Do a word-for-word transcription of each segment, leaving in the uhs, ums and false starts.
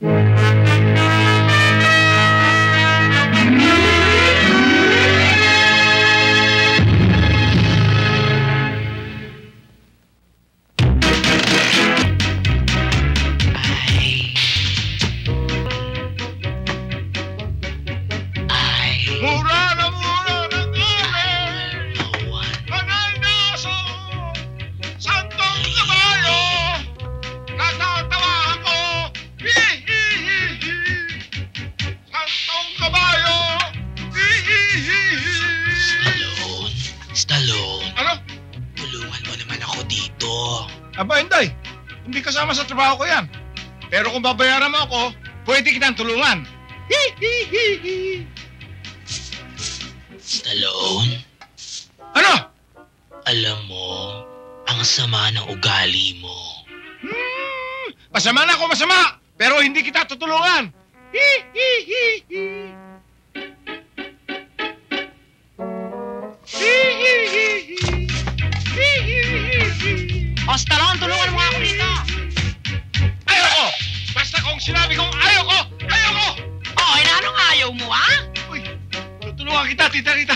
Aba, hindi. Hindi kasama sa trabaho ko yan. Pero kung babayaran mo ako, pwede kitang tulungan. Stallone? Ano? Alam mo, ang sama ng ugali mo. Hmm, masama na ako, masama. Pero hindi kita tutulungan. O, Stallone, tulungan mo nga ako dito. Ayoko! Basta kung sinabi kong ayoko, ayoko! O, eh, na anong ayaw mo, ha? Uy, tutulungan kita, tita Rita.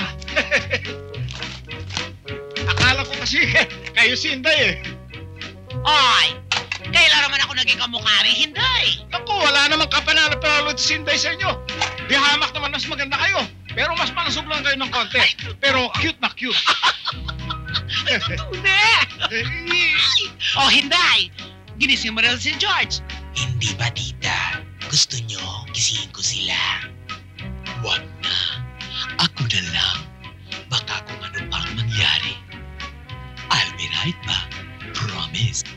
Akala ko kasi kayo si Inday eh. Oy, kailan naman ako naging kamukha rin, hindi? Naku, wala namang kapanalo-panalo si Inday sa inyo. Di hamak naman mas maganda kayo. Pero mas malasog lang kayo ng konti. Pero cute na cute. Hindi! O, hindi! Ginising mo rin si George. Hindi ba, tita? Gusto nyo gisingin ko sila? Wag na. Ako na lang. Baka kung ano pang mangyari. I'll be right back. Promise.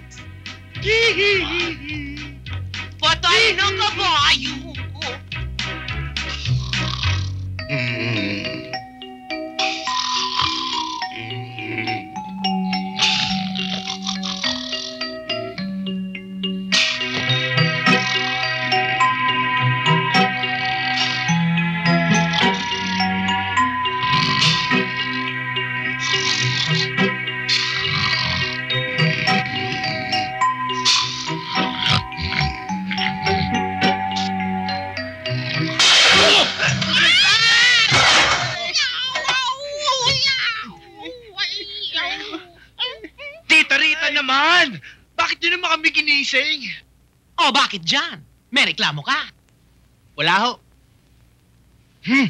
Patay na kabayo! Mm. Naman! Bakit yun naman kami ginising? O, bakit dyan? May reklamo ka? Wala ho. Hmm.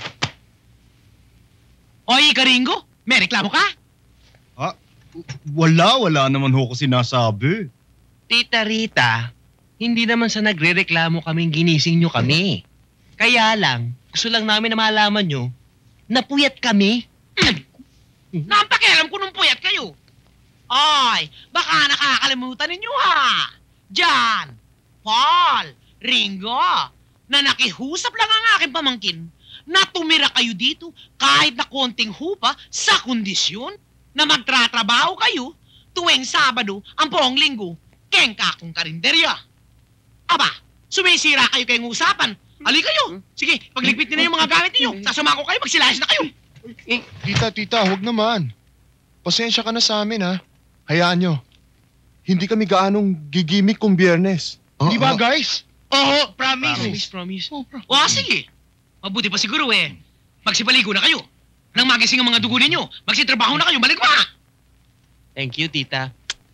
Oy, Karingo, may reklamo ka? Ah, wala, wala naman ho ko sinasabi. Tita Rita, hindi naman sa nagre-reklamo kaming ginising nyo kami. Kaya lang, gusto lang namin na malaman nyo, napuyat kami. Nampakialam ko nung puyat kayo. Ay, baka nakakalimutan ninyo ha. Jan, Paul, Ringo, na nakihusap lang ang aking pamangkin na tumira kayo dito kahit na konting hupa sa kondisyon na magtratrabaho kayo tuwing Sabado ang buong linggo kengka kong karinderya. Aba, sumisira kayo kayong usapan. Ali kayo. Sige, pagligpit niyo na yung mga gamit niyo. Sasama ko kayo, magsilayas na kayo. Eh, tita, tita, huwag naman. Pasensya ka na sa amin, ha? Hayaan nyo. Hindi kami gaanong gigimik kung Biyernes. Di ba, guys? Oo, promise. Promise, promise. O, sige. Mabuti pa siguro eh. Magsipaligo na kayo. Nang magising ang mga dugo ninyo, magsitrabaho na kayo, balik pa! Thank you, tita.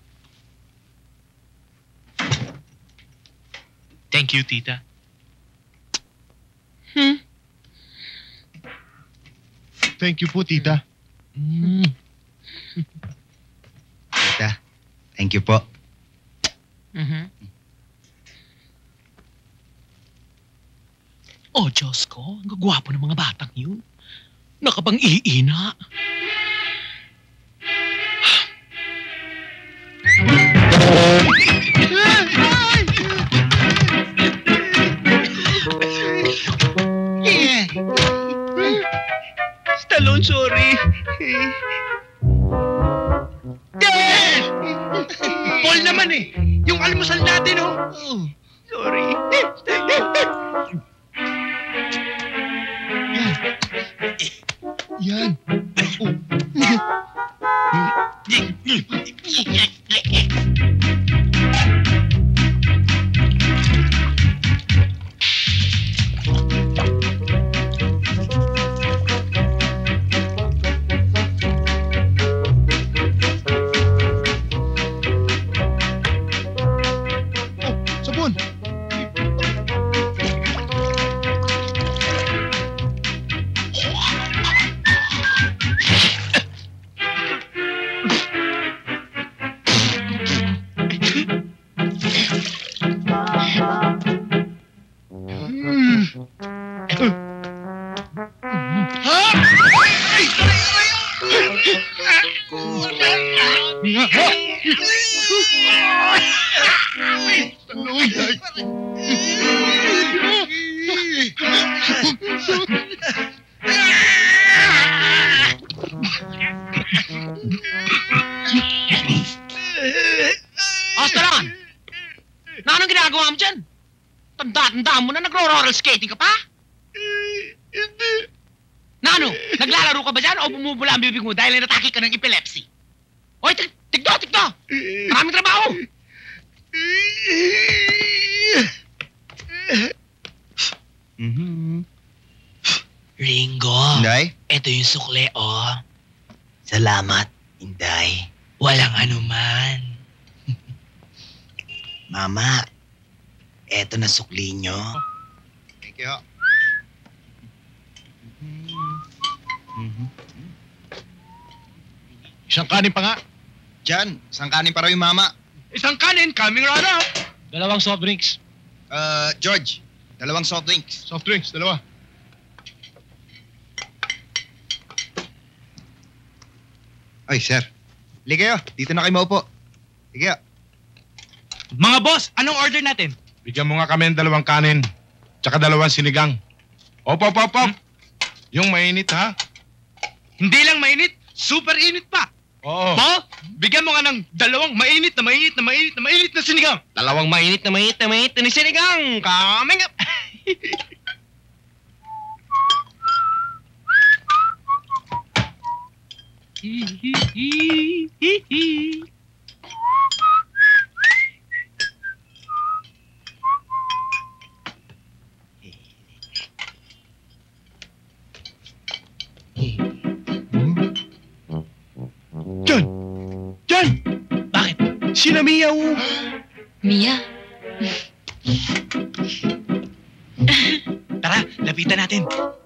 Thank you, tita. Hmm? Thank you po, tita. Mm. Tita, thank you po. Mhm. Oh, Diyos ko, ang gagwapo ng mga batang yun. Nakapang-iina. Stallone, sorry. Paul naman eh. Yung almusal natin, oh. Sorry. Yan. Oh. Osteron! Na anong ginagawa mo dyan? Tanda-tanda mo na nagro-roller skating ka pa? Hindi. Na ano? Naglalaro ka ba dyan o bumubula ang bibig mo dahil natake ka ng epilepsy? Oy, tig tigdo, tigdo! Maraming trabaho! Mhm. Ringo, Inday? eto yung sukle, oh. Salamat, Inday. Walang anuman. Mama, eto na sukli nyo. Thank you. Mhm. Isang kanin pa nga. Diyan, isang kanin para yung mama. Isang kanin, coming right up. Dalawang soft drinks. Uh, George, dalawang soft drinks. Soft drinks, dalawa. Ay, sir. Lige kayo, dito na kayo maupo. Sige. Mga boss, anong order natin? Bigyan mo nga kami ng dalawang kanin. Tsaka dalawang sinigang. Op, op, op, op. Yung mainit, ha? Hindi lang mainit, super init pa. Oo. Bo, bigyan mo nga ng dalawang mainit na mainit na mainit na mainit na sinigang. Dalawang mainit na mainit na mainit na sinigang. Coming up. Diyan! Diyan! Bakit? Sina Mia, oh. Mia, Tara, lapitan natin.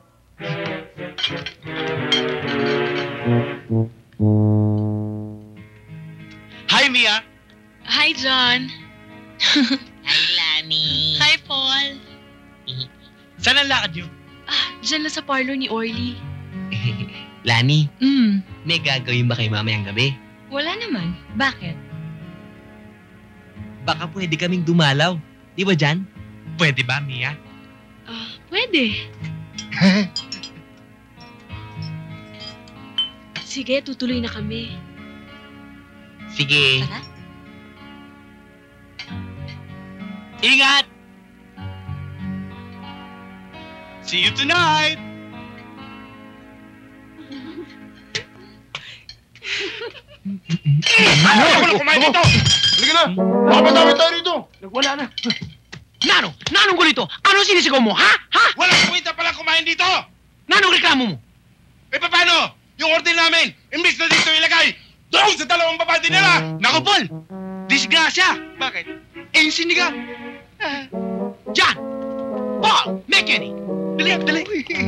Hi, Mia. hi John. Hi, Lani. Hi Paul. Saan ang lakad niyo? Ah, dyan lang sa parlor ni Orly. Lani, Hmm, may gagawin ba kayo mamayang gabi? wala naman. Bakit? Baka pwede kaming dumalaw. Di ba, Jan? Pwede ba, Mia? Ah, pwede. Sige, tutuloy na kami. Sige. Tara. Ingat! See you tonight! Ano? Ako na kumain dito! Halika na! Mapatawin tayo dito! Wala na. Nano? Nanong gulito? Ano sinisigaw mo, ha? Ha? Walang kwenta palang kumain dito! Nanong reklamo mo? Eh, paano? Yung order namin, imbis na dito ilagay, doon sa dalawang babae nila! Naku, Paul! Disgrasya! Bakit? Eh, yung sinigang. John! Paul! McKinney! Dali, dali.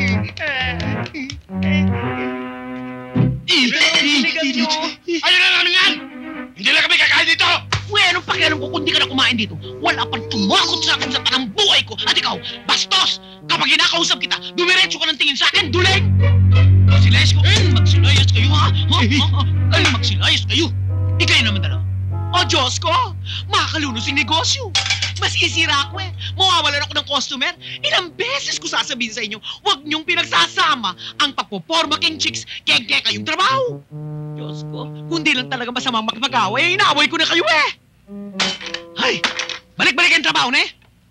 Ayaw na namin yan! Hindi na kami kakain dito! Uwe, anong pakialam ko kung di ka na kumain dito? Wala pang tumakot sa akin sa tanang buhay ko. At ikaw, bastos! Kapag kinakausap kita, dumiretso ka ng tingin sa akin, duling! Magsilayas ko. Mm, magsilayas kayo, ha? Ha? Ha? Ha? Ay, magsilayas kayo. Ikay naman dalawa. O, Diyos ko! Makakalunos yung negosyo. Masisira ako eh. Mawawalan ako ng customer. Ilang beses ko sasabihin sa inyo, huwag niyong pinagsasama ang pagpoporma king chicks kaya kayong trabaho. Diyos ko, kung di lang talaga masamang makipag-away, inaaway ko na kayo eh. Ay, balik-balik ang trabaho na eh.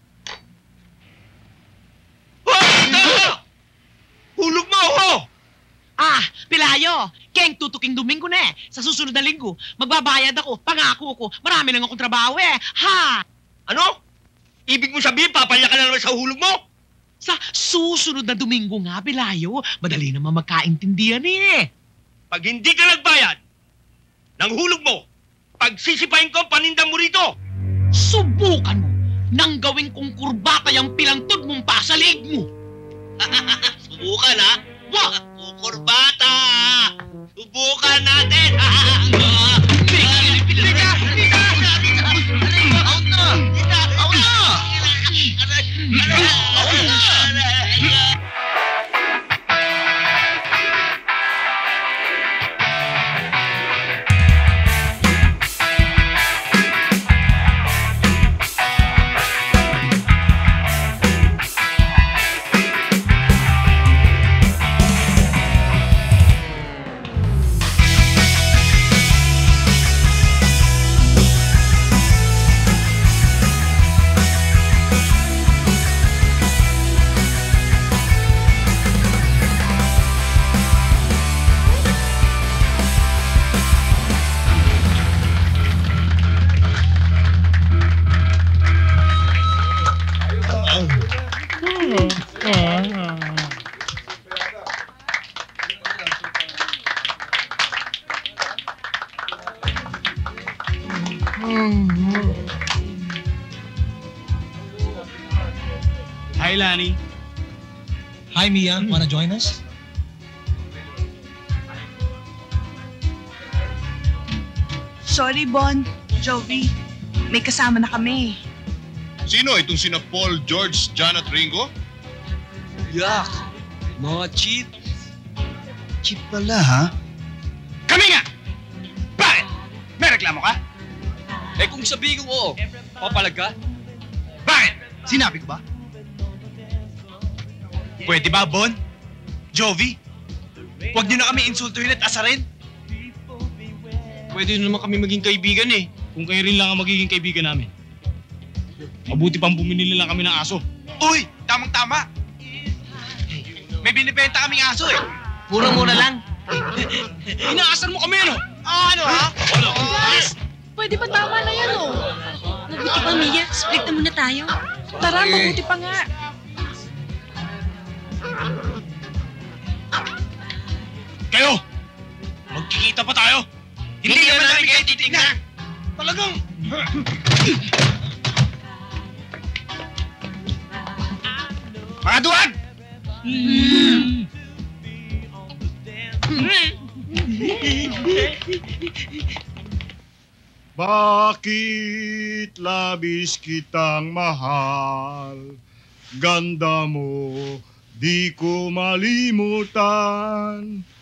Oh! Hulog mo ako! Ah, Pilayo, Keng tutuking Domingo na eh. Sa susunod na linggo, magbabayad ako, pangako ko, marami lang akong trabaho eh. Ha? Ano? Ibig mo sabihin, papalya ka na naman sa hulog mo? Sa susunod na Domingo nga, Pilayo, madali naman magkaintindihan eh. Pag hindi ka nagbayad ng hulog mo, pagsisipahin ko ang paninda mo rito! Subukan mo nang gawin kong kurbata yung pilantod mong pasalig mo. Subukan, ha? Wah! Kukurbata! Subukan natin! Tika! Tika! Out na! Out na! Out na! Hi, Lani. Hi, Mia. Wanna join us? Sorry, Bon. Jovi. May kasama na kami. Sino? Itong sina Paul, George, John at Ringo? Yak! Mga cheap. Cheap pala, ha? Kami nga! Bakit? May reklamo ka? Eh kung sabihin kong oo, papalag ka? Bakit? Sinabi ko ba? Pwede ba, Bon? Jovi? Huwag niyo na kami insultuhin at asarin. Pwede naman kami maging kaibigan eh. Kung kayo rin lang ang magiging kaibigan namin. Mabuti pang bumili lang kami ng aso. Uy! Tamang-tama! May binibenta kaming aso eh. Mura-mura lang. Inaasan mo kami, ano? Ah, ano ha? Wala. Guys, pwede ba tama na yan, oh? Mabuti pa, Mia. Split na muna tayo. Tara, mabuti pa nga. Kayo! Magkikita pa tayo! Hindi naman namin kayo titignan. Talagang... Mga duwag! Bakit labis kitang mahal? Ganda mo, di ko malimutan.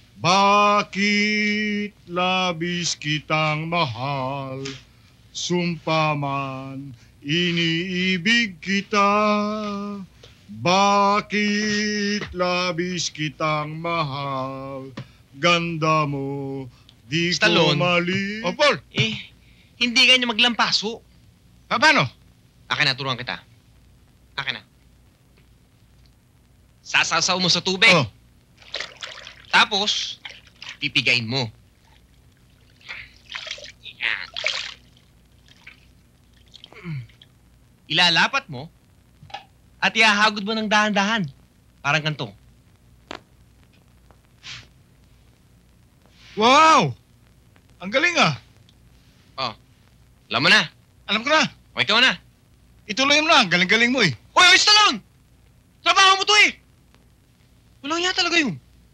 Bakit labis kitang mahal? Sumpa man, iniibig kita. Bakit labis kitang mahal? Ganda mo, di ko Stallone. mali... O, Paul! Eh, hindi ka niya maglampaso. Paano? Akin na, turuan kita. Akin na. Sasasaw mo sa tubig. Oh. Tapos, pipigain mo. Yan. Ilalapat mo at ihahagod mo ng dahan-dahan. Parang kanto. Wow! Ang galing ah! Alam mo na. Alam ko na! O ikaw na. Ituloy mo na! Galing-galing mo eh! Hoy, hoy, Stallone! Trabaho mo to eh! Walang niya talaga yun.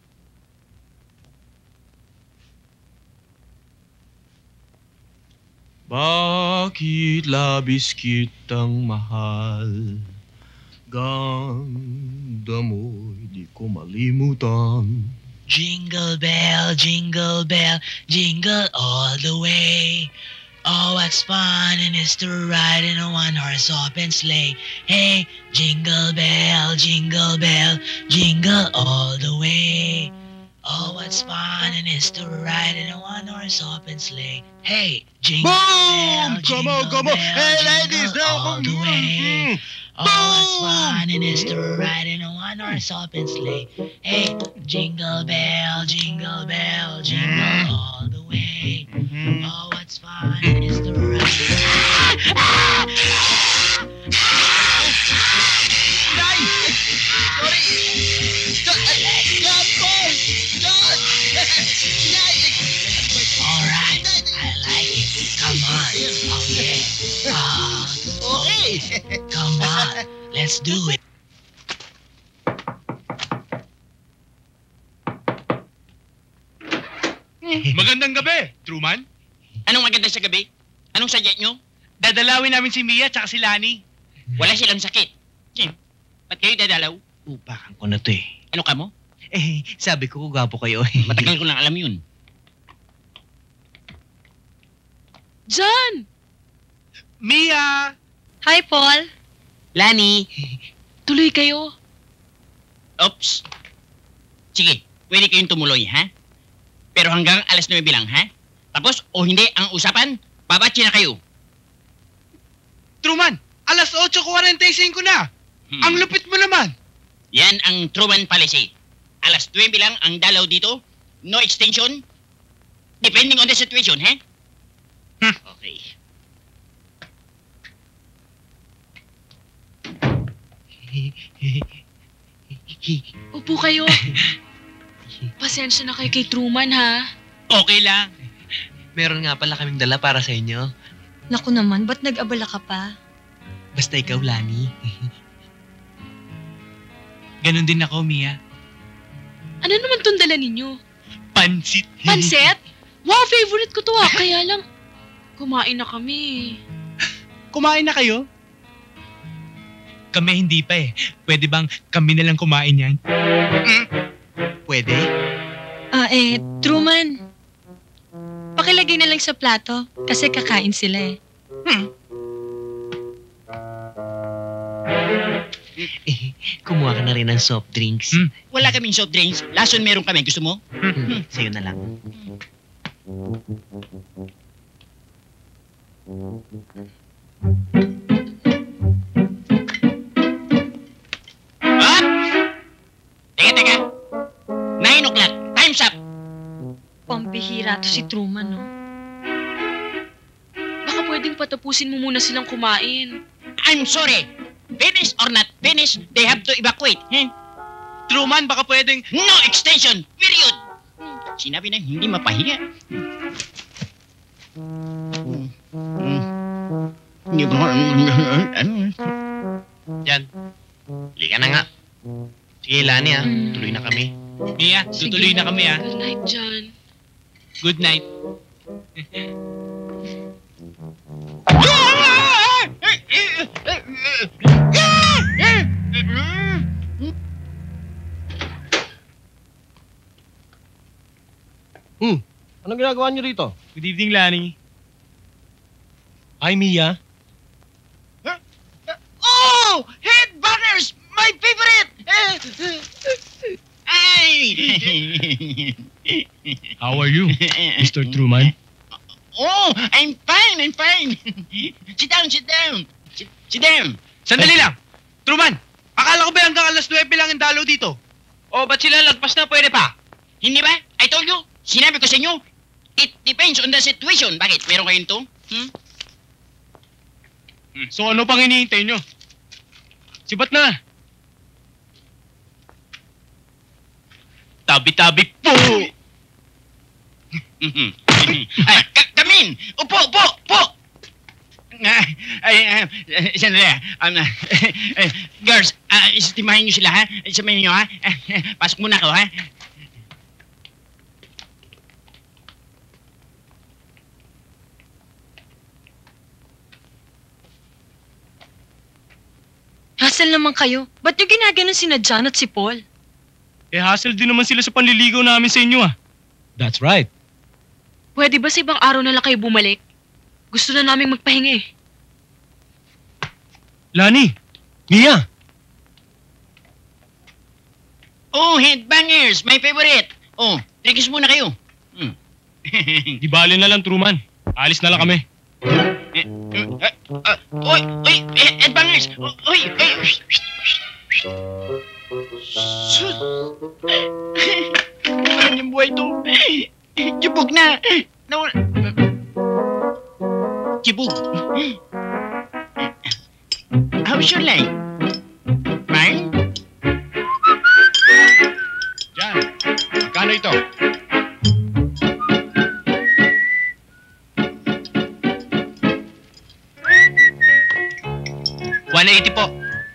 Bakit labis kitang mahal? Ganda mo'y di ko malimutan. Jingle bell, jingle bell, jingle all the way. Oh, what's fun it is to ride in a one-horse open sleigh. Hey, jingle bell, jingle bell, jingle all the way. Oh, what's fun it is to ride in a one-horse open sleigh. Hey, jingle Boom! bell, Come jingle on, come on! bell, Hey, ladies, jingle now! all the way. Oh, what's fun it is to ride in a one-horse open sleigh. Hey, jingle bell, jingle bell, jingle all the way. Oh, what's fun it is to ride. Nay! Sorry! John! John! Paul! John! Nay! All right, I like it. Come on. Oh, yeah. Ah, Okay! come on. Let's do it. Magandang gabi, Truman. Anong maganda sa gabi? Anong sadya nyo? Dadalawin namin si Mia at si Lani. Wala silang sakit. Hmm. Ba't kayo dadalaw? Upakan ko na to eh. Ano ka mo? Eh, sabi ko gwapo kayo eh. Matagal ko lang alam yun. John! Mia! Hi, Paul. Lani! Tuloy kayo. Oops. Sige, pwede kayong tumuloy, ha? Pero hanggang alas nuwebe lang, ha? Tapos, o hindi, ang usapan, babatsi na kayo. Truman! Alas eight forty-five na! Hmm. Ang lupit mo naman! Yan ang Truman policy. Alas nuwebe lang ang dalaw dito. No extension. Depending on the situation, ha? Hmm. Okay. Upo kayo. Pasensya na kayo kay Truman, ha? Okay lang. Meron nga pala kaming dala para sa inyo. Naku naman, ba't nag-abala ka pa? Basta ikaw, Lani. Ganon din ako, Mia. Ano naman tong dala ninyo? Pansit. Pansit? Wow, favorite ko to ah. Kaya lang, kumain na kami. Kumain na kayo? Kami hindi pa eh. Pwede bang kami na lang kumain yan? Mm. Pwede? Ah, eh, Truman. Pakilagay na lang sa plato kasi kakain sila eh. Hmm. Eh, kumuha ka na rin ng soft drinks. Hmm. Wala kaming soft drinks. Lason meron kami. Gusto mo? Hmm. Sa'yo na lang. Ah! Teka, teka. Nine o'clock. Time's up. Pambihira to si Truman, no? Baka pwedeng patapusin mo muna silang kumain. I'm sorry. Finish or not finish, they have to evacuate. Hmm? Truman, baka pwedeng... No extension. Period. Sinabi na hindi mapahiya. Hmm. Hmm. Hindi ba... Yan. Halika na nga. Sige, Lani ah. Tuloy na kami. Mia, tutuloy na kami ah. Good night, John. Good night. Hmm, anong ginagawa niyo rito? Good evening, Lani. Hi, Mia. Oh! Headbangers! My favorite! Ay! How are you, Mister Truman? Oh, I'm fine, I'm fine. Sit down, sit down. Sit, sit down. Sandali lang! Truman! Akala ko ba hanggang alas nuwebe lang ang dalaw dito? O, ba't sila lagpas na pwede pa? Hindi ba? I told you. Sinabi ko sa inyo. It depends on the situation. Bakit? Meron kayong to? Hmm? So ano pang hinihintay nyo? Sibat na! Tabi-tabi po! Ay, ka- come in! Upo, upo, upo! Ay, ay, ay, sandali. Um, uh, girls, uh, istimahin nyo sila, ha? Isamahin nyo, ha? Pasok muna ako, ha? Hassle naman kayo. Ba't yung ginaganon sina John at si Paul? Eh, hassle din naman sila sa panliligaw namin sa inyo, ah. That's right. Pwede ba sa ibang araw na lang kayo bumalik? Gusto na naming magpahinga eh. Lani! Mia! Oh, headbangers! My favorite! Oh, drinks muna kayo. Hmm. Di bali na lang, Truman. Alis na lang kami. Eh, eh, uh, oy, oy, eh, headbangers! Oy, oy! Sus! Ano yung buhay to? Jibog na! No. Jibog. How's your leg? Fine? Jan, magkano ito? one eighty po.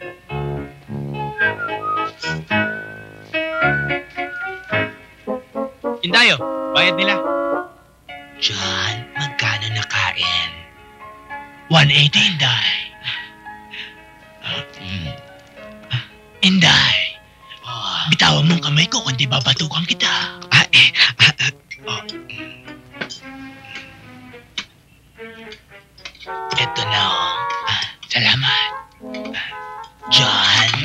Indayo, bayad nila. John, magkano nakain? one eighty, Inday. Inday, bitawan mong kamay ko kundi babatukan kita. Ah, eh, ah, ah, oh. Ito na, oh. Ah, salamat. John?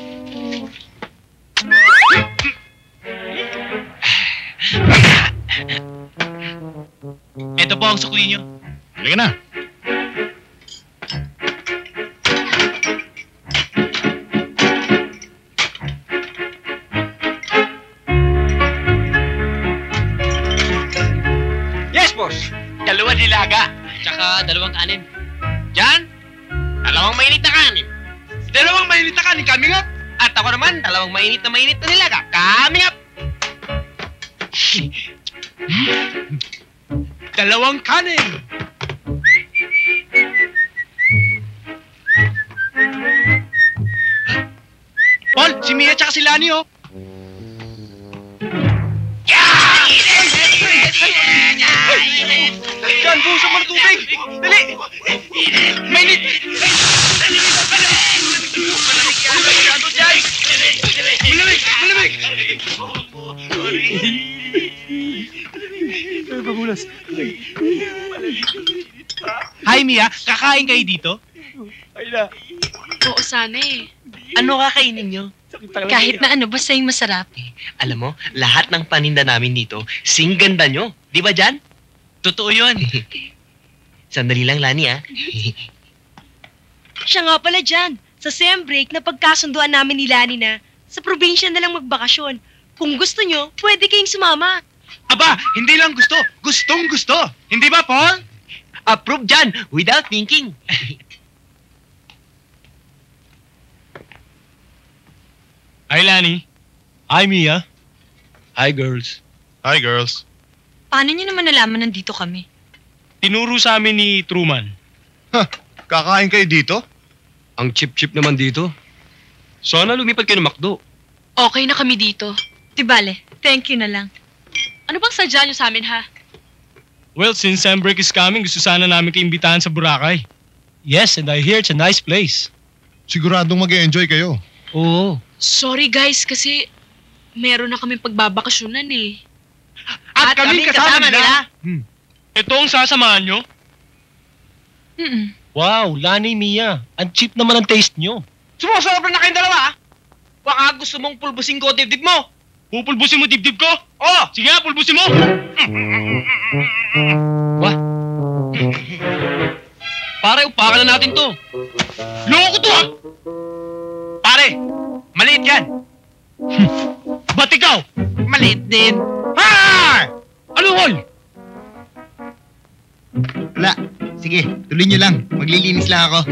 Ito po ang sukli nyo. Halika na. Yes, boss. Dalawa nilaga. Tsaka dalawang kanin. Jan? Dalawang mainit na kanin. Dalawang mainit na kanin coming up. At ako naman, dalawang mainit na mainit na nilaga. Coming up! Dalawang kanin. Paul, si Mia tsaka si Lani, oh. Diyan, buhusan mo ng tubig. Dali! Mainit! Malamig! Malamig! Hi, Mia. Kakain kayo dito? Oo, sana eh. Ano kakainin nyo? Kahit na ano, basta yung masarap. Alam mo, lahat ng paninda namin dito, sing ganda nyo. Di ba, Jan? Totoo yun. Sandali lang, Lani, ah. Siya nga pala dyan. Sa sem break, napagkasunduan namin ni Lani na sa probinsya na lang magbakasyon. Kung gusto nyo, pwede kayong sumama. Aba, hindi lang gusto. Gustong gusto. Hindi ba, Paul? Approve, Jan, without thinking. Hi, Lani. Hi, Mia. Hi, girls. Hi, girls. Paano niyo naman nalaman nandito kami? Tinuro sa amin ni Truman. Kakain kayo dito? Ang chip-chip naman dito. Sana lumipat kayo ng McDo. Okay na kami dito. Di bale, thank you na lang. Ano bang sadya niyo sa amin, ha? Well, since sem break is coming, gusto sana namin kayo imbitahan sa Boracay. Yes, and I hear it's a nice place. Siguradong mag-e-enjoy kayo. Oo. Sorry, guys, kasi meron na kaming pagbabakasyonan, eh. At, kami kasama nila. Hmm. Ito ang sasamahan nyo? Mm-mm. Wow, Lani, Mia. Ang cheap naman ang taste nyo. Sumusobra na kayong dalawa, ah. Baka gusto mong pulbusin ko dibdib mo. Pupulbusin mo dibdib ko? Oo! Sige nga, pulbusin mo! Wah! Pare, upakan na natin to. Loko to, ha? Pare, maliit yan. Ba't ikaw? Maliit din. Ha! Ano, Hol? Wala. Sige, tuloy nyo lang. Maglilinis lang ako.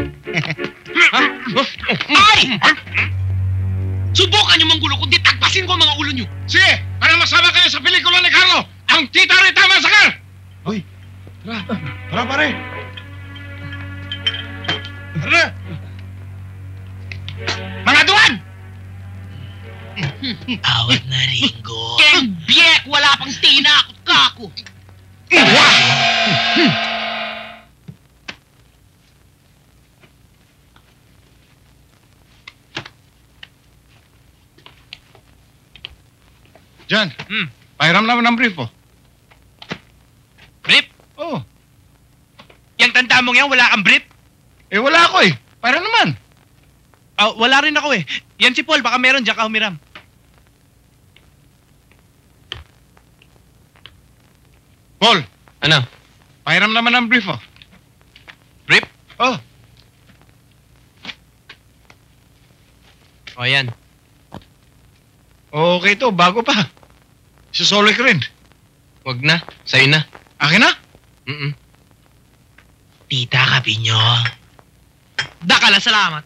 Ay! Subukan niyo manggulo, kundi tagpasin ko ang mga ulo niyo. Sige, para masama kayo sa pelikula ni Carlo. Ang Tita Rita Masakal! Hoy, tara. Tara, pare. Tara! Mga duwan! Awat na, Ringo. Keng biyek, wala pang tinakot ka ako. Jan, Hmm. pahiram naman ng brief, oh. Brief? Oh, Yang tanda mong yan, wala kang brief? eh wala ako eh. Pahiram naman. Ah, wala rin ako eh. Yan si Paul, baka meron dyan ka humiram. Paul, Ano? pahiram naman ng brief, oh. Brief? Oh, O, yan. okay to, bago pa. Susolo ko rin. Wag na. Sa'yo na. Akin na? Mm-mm. Tita, kapi nyo. Dakala, salamat.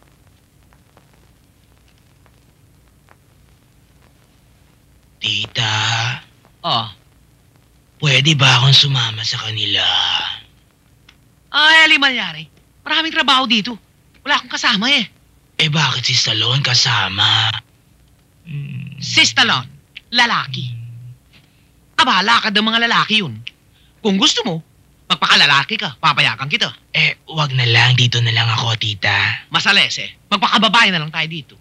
Tita, Oh. pwede ba akong sumama sa kanila? Ay, ali mangyari. Maraming trabaho dito. Wala akong kasama eh. Eh bakit si Stallone kasama? Si Stallone, lalaki. Aba, lakad ng mga lalaki yun. Kung gusto mo, magpakalalaki ka, papayakan kita. Eh, wag na lang. Dito na lang ako, tita. Masales eh. Magpakababae na lang tayo dito.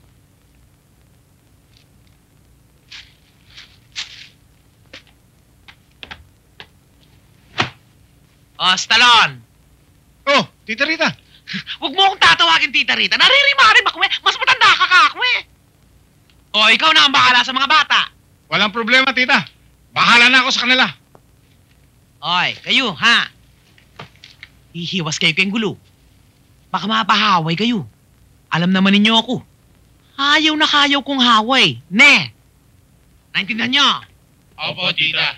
Oh, Stallone! Oh, Tita Rita. Huwag mo akong tatawagin, Tita Rita. Naririmarim ako eh. Mas matanda ka ka ako eh. O, ikaw na ang bahala sa mga bata. Walang problema, Tita. Bahala na ako sa kanila. Oy, kayo, ha? Hihiwas kayo kayong gulo. Baka mapahaway kayo. Alam naman ninyo ako. Hayaw na kayaw kong haway. Ne! Naintindihan nyo? Opo, Tita.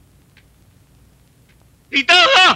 Tita, ha?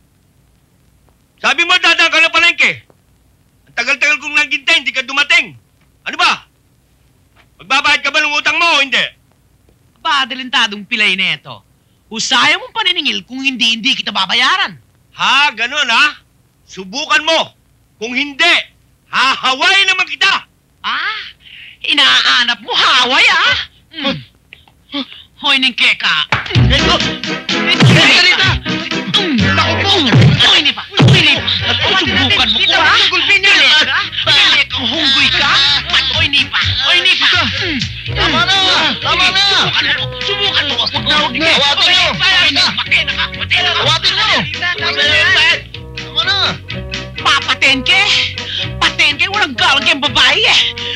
Sabi mo, dadaan ka na palengke. Ang tagal-tagal kong naghintay, hindi ka dumating. Ano ba? Magbabayad ka ba ng utang mo o hindi? Ba, delentadong pilay neto. Usaya mong paniningil kung hindi, hindi kita babayaran. Ha? Ganun ha? Subukan mo. Kung hindi, hahaway naman kita. Ah, inaanap mo haway, ah? Mm. Hoy, ning keka. Ito! Rita! Naku po! Hoy, ni pa! Hoy, ni pa! Subukan mo ko, ha? Gulpin niya, ha? Balik ang hunggoy ka? Hoy, ni pa! Hoy, ni pa! Tama na! Tama na! Subukan mo! Subukan mo! Huwag na! Hawatin niyo! Hoy, na! Patay na ka! Patay na ka! Hawatin niyo! Tama na! Papatengke! Patengke! Walang galang kayong babae, eh!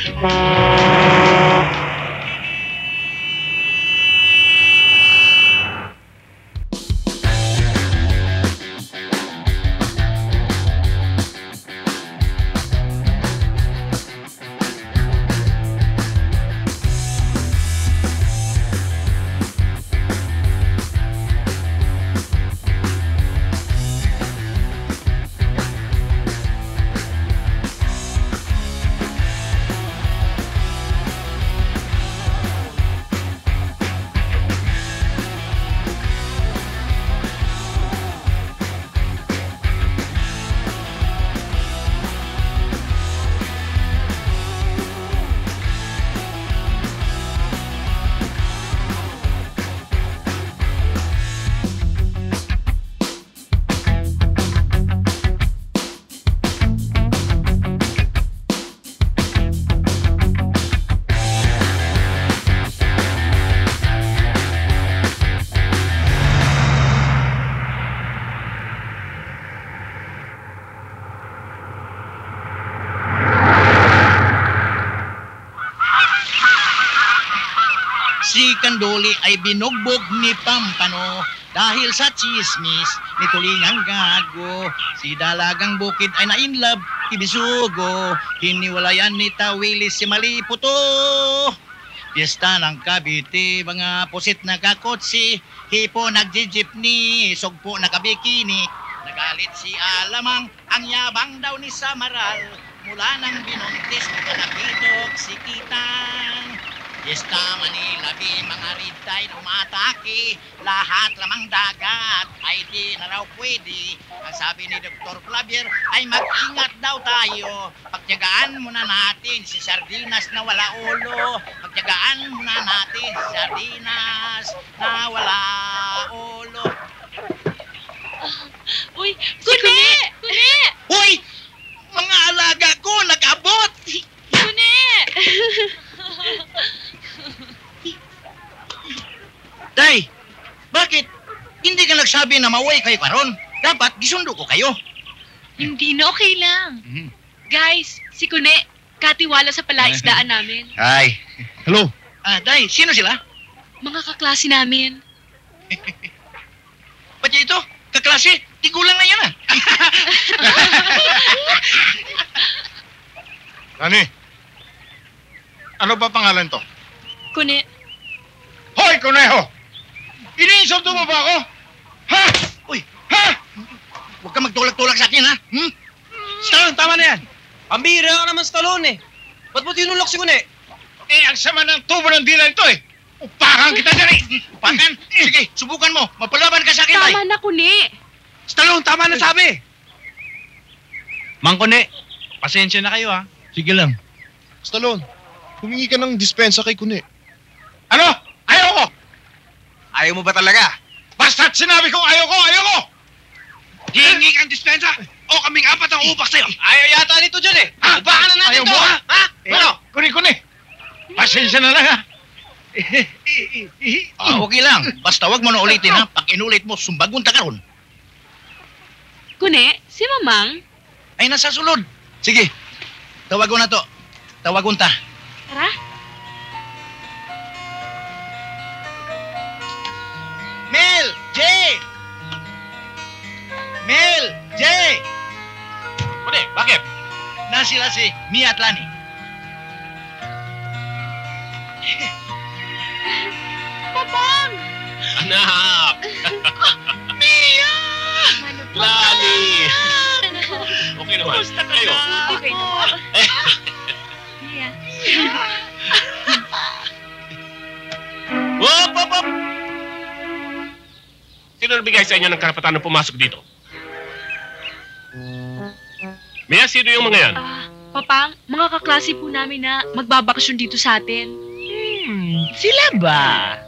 Si Kandoli ay binugbog ni Pampano dahil sa chismis ni Tulingang Gago. Si Dalagang Bukid ay na-inlove, ibisugo. Hiniwalayan ni Tawilis si Maliputo. Piyesta ng Cavite, mga pusit na kakotsi. Hipo nagjijipni, sugpo na kabikini. Nagalit si Alamang, ang yabang daw ni Samaral. Mula nang binuntis na nakitok si Kitang. Piyesta Manila, di mga red tide umatake. Lahat lamang dagat ay di na raw pwede. Ang sabi ni Doktor Flavier ay mag-ingat daw tayo. Pagtiyagaan muna natin si Sardinas na wala ulo. Pagtiyagaan muna natin si Sardinas na wala ulo. Uy, Kune! Kune! Uy! Mga alaga ko, nag-abot! Kune! Day, bakit hindi ka nagsabi na mauwi kayo karon? Dapat gisundo ko kayo. Hindi na, okay lang. Mhm. Guys, si Kune, katiwala sa palaisdaan namin. Hi. Hello. Ah, Day, sino sila? Mga kaklase namin. Pati ito, kaklase, tigulang na yan ah. Lani, ano ba pangalan to? Kune, Hoy, Kuneho! Iniinsulto mo ba ako? Ha? Uy, ha? Huwag ka magtulak-tulak sa akin, ha? Hmm? Stallone, tama na yan. Pambira ka naman, Stallone eh. Ba't mo tinulak si Kune? Eh, ang sama ng tubo ng dila nito eh. Upakan kita dyan eh. Upakan? Sige, subukan mo. Mapalaban ka sa akin, Tay. tama na, Kune. Stallone, tama na sabi. Mang Kune, pasensya na kayo ha. Sige lang. Stallone, humingi ka ng dispensa kay Kune. Ano? Ayaw ko! Ayaw mo ba talaga? Basta't sinabi kong ayaw ko, ayaw ko! Hihingi kang dispensa o kaming apat ang upak sa'yo. Ayaw yata nito dyan eh. Ha? Upakan na natin Ayaw to, mo, ha? Ha? Eh, ano? Kuni-kuni. Pasensya na lang ha. Ah, okay lang. Basta wag mo na ulitin, ha? Pag inulit mo, sumbagun ta karon. Kune, si Mamang. Ay, nasa sulod. Sige, tawagon na to. Tawagon ta. Tara. Mel! Jay! Mel! Jay! Kundi, bakit? Na sila si Mia at Lani. Papang! Anak! Mia! Lani! Okay naman. Kayo? Okay na po. Mia. Sino nagbigay sa inyo ng karapatan na pumasok dito? Mia, sino yung mga yan? Ah, Papa, mga kaklase po namin na magbabakasyon dito sa atin. Hmm, sila ba?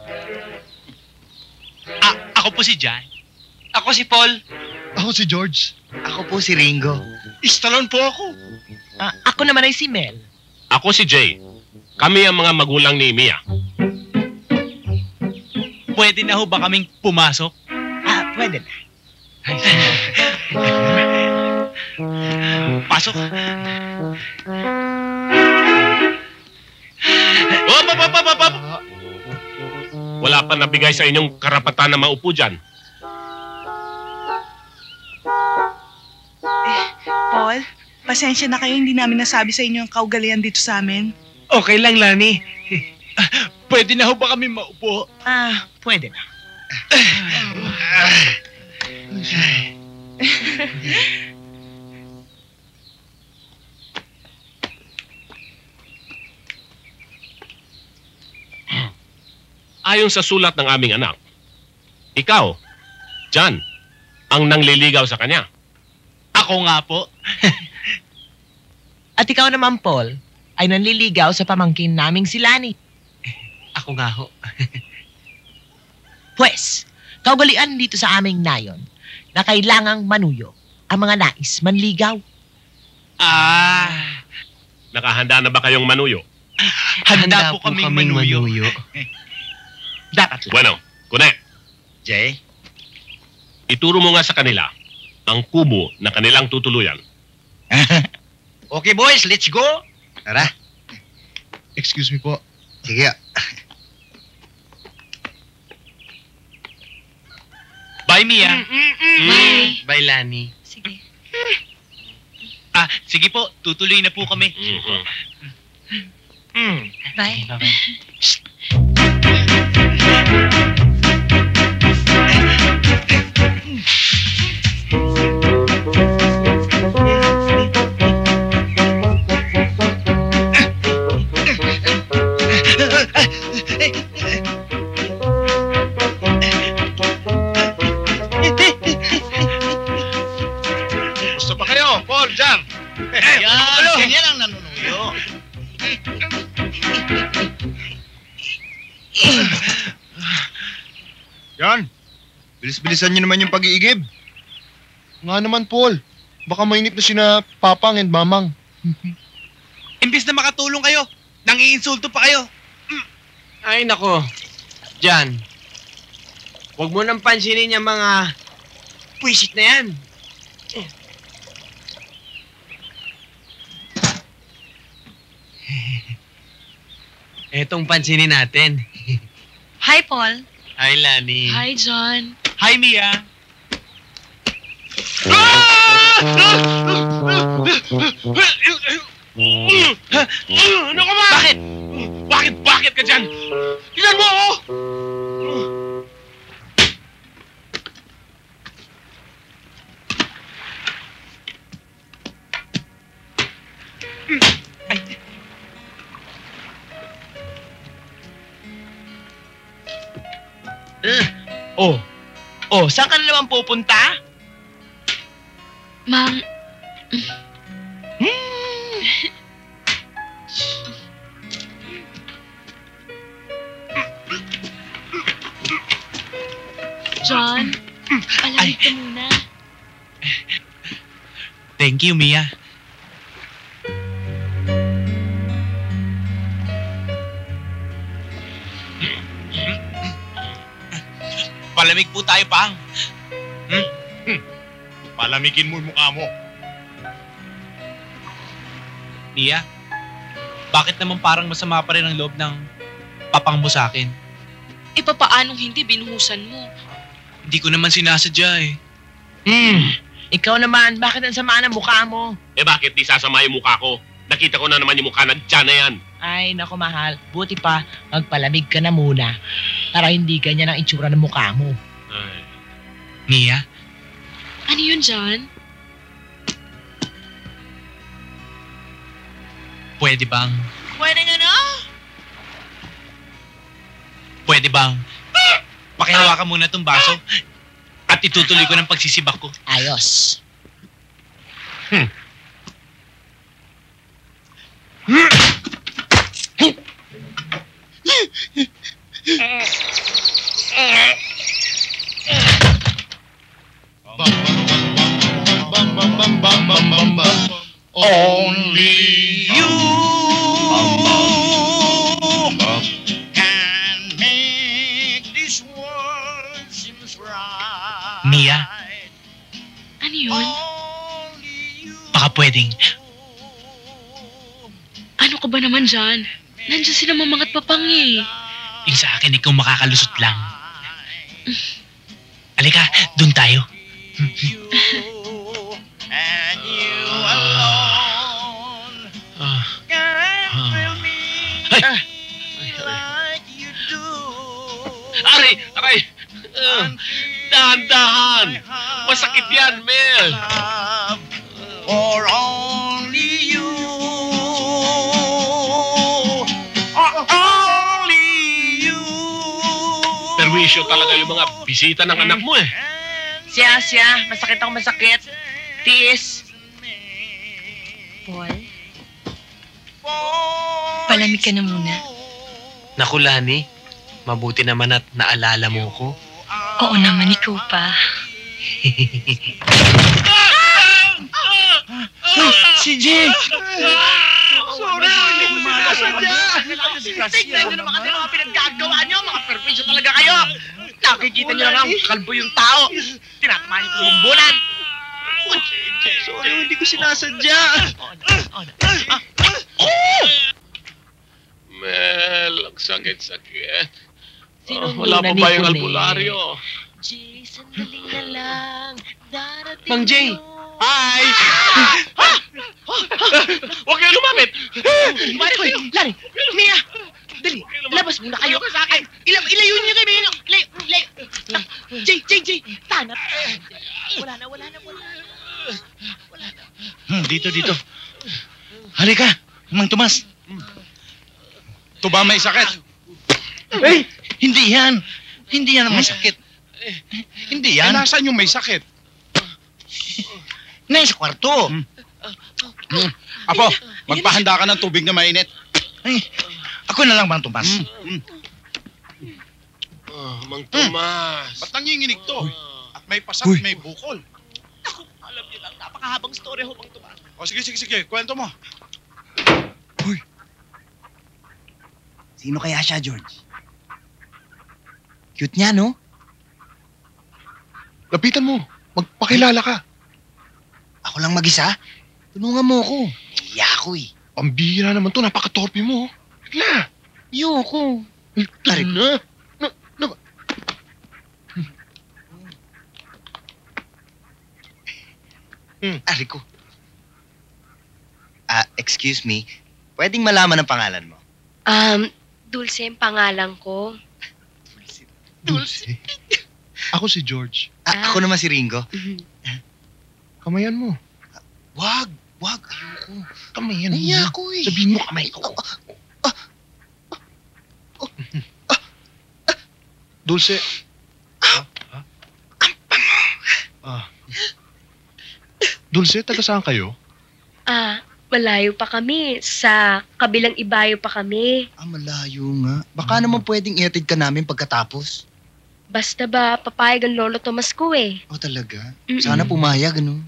Ah, ako po si John. Ako si Paul. Ako si George. Ako po si Ringo. Istalon po ako. Ah, ako naman ay si Mel. Ako si Jay. Kami ang mga magulang ni Mia. Pwede na ho ba kaming pumasok? Ah, pwede na. Pasok. Op, op, op, op, op, op. Wala pa nabigay sa inyong karapatan na maupo dyan. Paul, pasensya na kayo, hindi namin nasabi sa inyo ang kaugalian dito sa amin. Okay lang, Lani. Pwede na ho ba kami maupo? Ah, pwede na. Ayon sa sulat ng aming anak, ikaw, John, ang nangliligaw sa kanya. Ako nga po. At ikaw naman, Paul, ay nanliligaw sa pamangkin naming si Lani. Ako nga ho. Pwes, kaugalian dito sa aming nayon na kailangang manuyo ang mga nais manligaw. Ah, Nakahanda na ba kayong manuyo? handa, po kaming manuyo. Dapat lang. Bueno, Kune, Jay? ituro mo nga sa kanila ang kubo na kanilang tutuluyan. Okay, boys, let's go. Tara. Excuse me po. Sige. Bye, Mia. Bye. Bye, Lani. Sige. Ah, sige po, tutuloy na po kami. Mhm. Mm. Bye. Gusto ba kayo, Paul, John? Yan, ganyan ang nanunuyo. Yan. Bilis-bilisan niyo naman yung pag-iigib. Nga naman, Paul. Baka mainip na sina Papang and Mamang. Imbis na makatulong kayo, nang-iinsulto pa kayo. Ay, nako. Jan, huwag mo nang pansinin yung mga puwisit na yan. Etong pansinin natin. Hi, Paul. Hi, Lani. Hi, John. Hi, Mia. Ano ka ba? Bakit? Bakit? Bakit ka dyan? Tingnan mo ako! Oh, oh, saan ka na naman pupunta? Mang, John, palamig ka muna. Thank you, Mia. Palamig po tayo, Pang. Hmm? Hmm. Palamigin mo yung mukha mo. Mia, bakit naman parang masama pa rin ang loob ng papang mo sa akin? E papaanong hindi binuhusan mo? Hindi ko naman sinasadya eh. Hmm, ikaw naman, bakit ang sama ng mukha mo? Eh bakit di sasama yung mukha ko? Nakita ko na naman yung mukha ng tiyan na yan. Ay, nako mahal, buti pa, magpalamig ka na muna para hindi ganyan ang itsura ng mukha mo. Ay. Mia, Ano yun, John? pwede bang, Pwede nga no? pwede bang, pakihawakan muna tong baso? At itutuloy ko ng pagsisibak ko. Ayos. Hmm. Only you can make this world seem right. Mia, Ano yun? baka pwedeng. Ano ka ba naman dyan? Nandiyan sila mamangat papang eh. Yung sa akin, ikaw makakalusot lang. Halika, dun tayo. And you alone can thrill me like you do. Aray! Aray! Uh, dahan-dahan! Masakit yan, Mel! For only you. Only you. Perwisyo talaga yung mga bisita ng anak mo eh. Siya, siya. Masakit ako masakit. Tiis. Paul? Palamig ka na muna. Naku, Lani. Mabuti naman at naalala mo ko. Oo naman, ikaw pa. Si Jay! Sorry, hindi ko sinasadya. Tignan nyo naman kasi mga pinaggagawa nyo. Mga perwisyo talaga kayo. Nakikita nyo lang ang kalbo yung tao. Tinatamaan yung lumbunan. Sorry, hindi ko sinasadya. Mel, ang sakit-sakit. Sinong Oh, wala pa una ba ni yung Pune? albularyo? Jay, sandali na lang. Darating Mang Jay! Hi! Huwag kayo lumapit! Mari ko, Lani, Mia, dali, labas muna kayo sa akin. Ila, ilayo niyo kayo, Mia. Ilayo, ilayo. Jay, Jay, Jay, tanap. Wala na, wala na, wala na. Wala na. Hmm, dito, dito. Halika, Mang Tomas. Ito ba may sakit? Eh, hindi yan. Hindi yan ang may sakit. Hindi Eh, yan. nasaan yung may sakit? Nasa kwarto. Hmm. Apo, magpahanda ka ng tubig na mainit. Ay, ako na lang, Mang Tomas. Hmm. Oh, Mang Tomas. Ba't nanginginig to? At may pasat, Uy. may bukol. Alam niyo lang, napakahabang story ho, Mang Tomas. O sige, sige, sige, kwento mo. Sino kaya siya, George? Cute niya, no? Lapitan mo. Magpakilala ka. Ako lang mag-isa? Tulungan mo ako. Iya ako eh. Ang bihira naman to. Napaka-torpe mo. Bigla. Ayoko. Tari na. Na, na. Hmm. Ari ko. Ah, excuse me. Pwedeng malaman ang pangalan mo? Um, Dulce ang pangalan ko. Dulce. Ako si George. Ah, ako naman si Ringo. Kamayan mo. Wag, wag. Ayoko. Kamayan mo. Naiya ako eh. Sabihin mo kamay ko. Dulce. Ah. Dulce, taga saan kayo? Ah, malayo pa kami. Sa kabilang ibayo pa kami. Ah, malayo nga. Baka naman pwedeng ihatid ka namin pagkatapos. Basta ba, papayag ang lolo Tomas ko eh. Oh, talaga? Mm-mm. Sana pumayag, ano?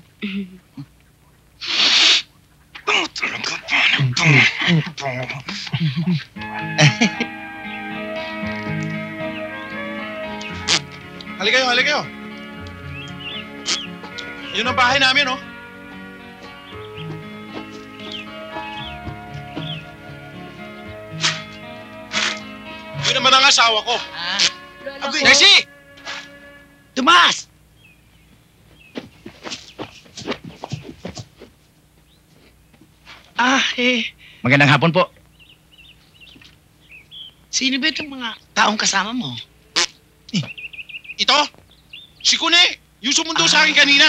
Halika kayo, halika kayo. Yun ang bahay namin, oh. Yun naman ang asawa ko. Lolo ko. Nessie! Tomas! Ah, eh. Magandang hapon po. Sino ba itong mga taong kasama mo? Ito? Si Kune! Yung sumundo sa akin kanina.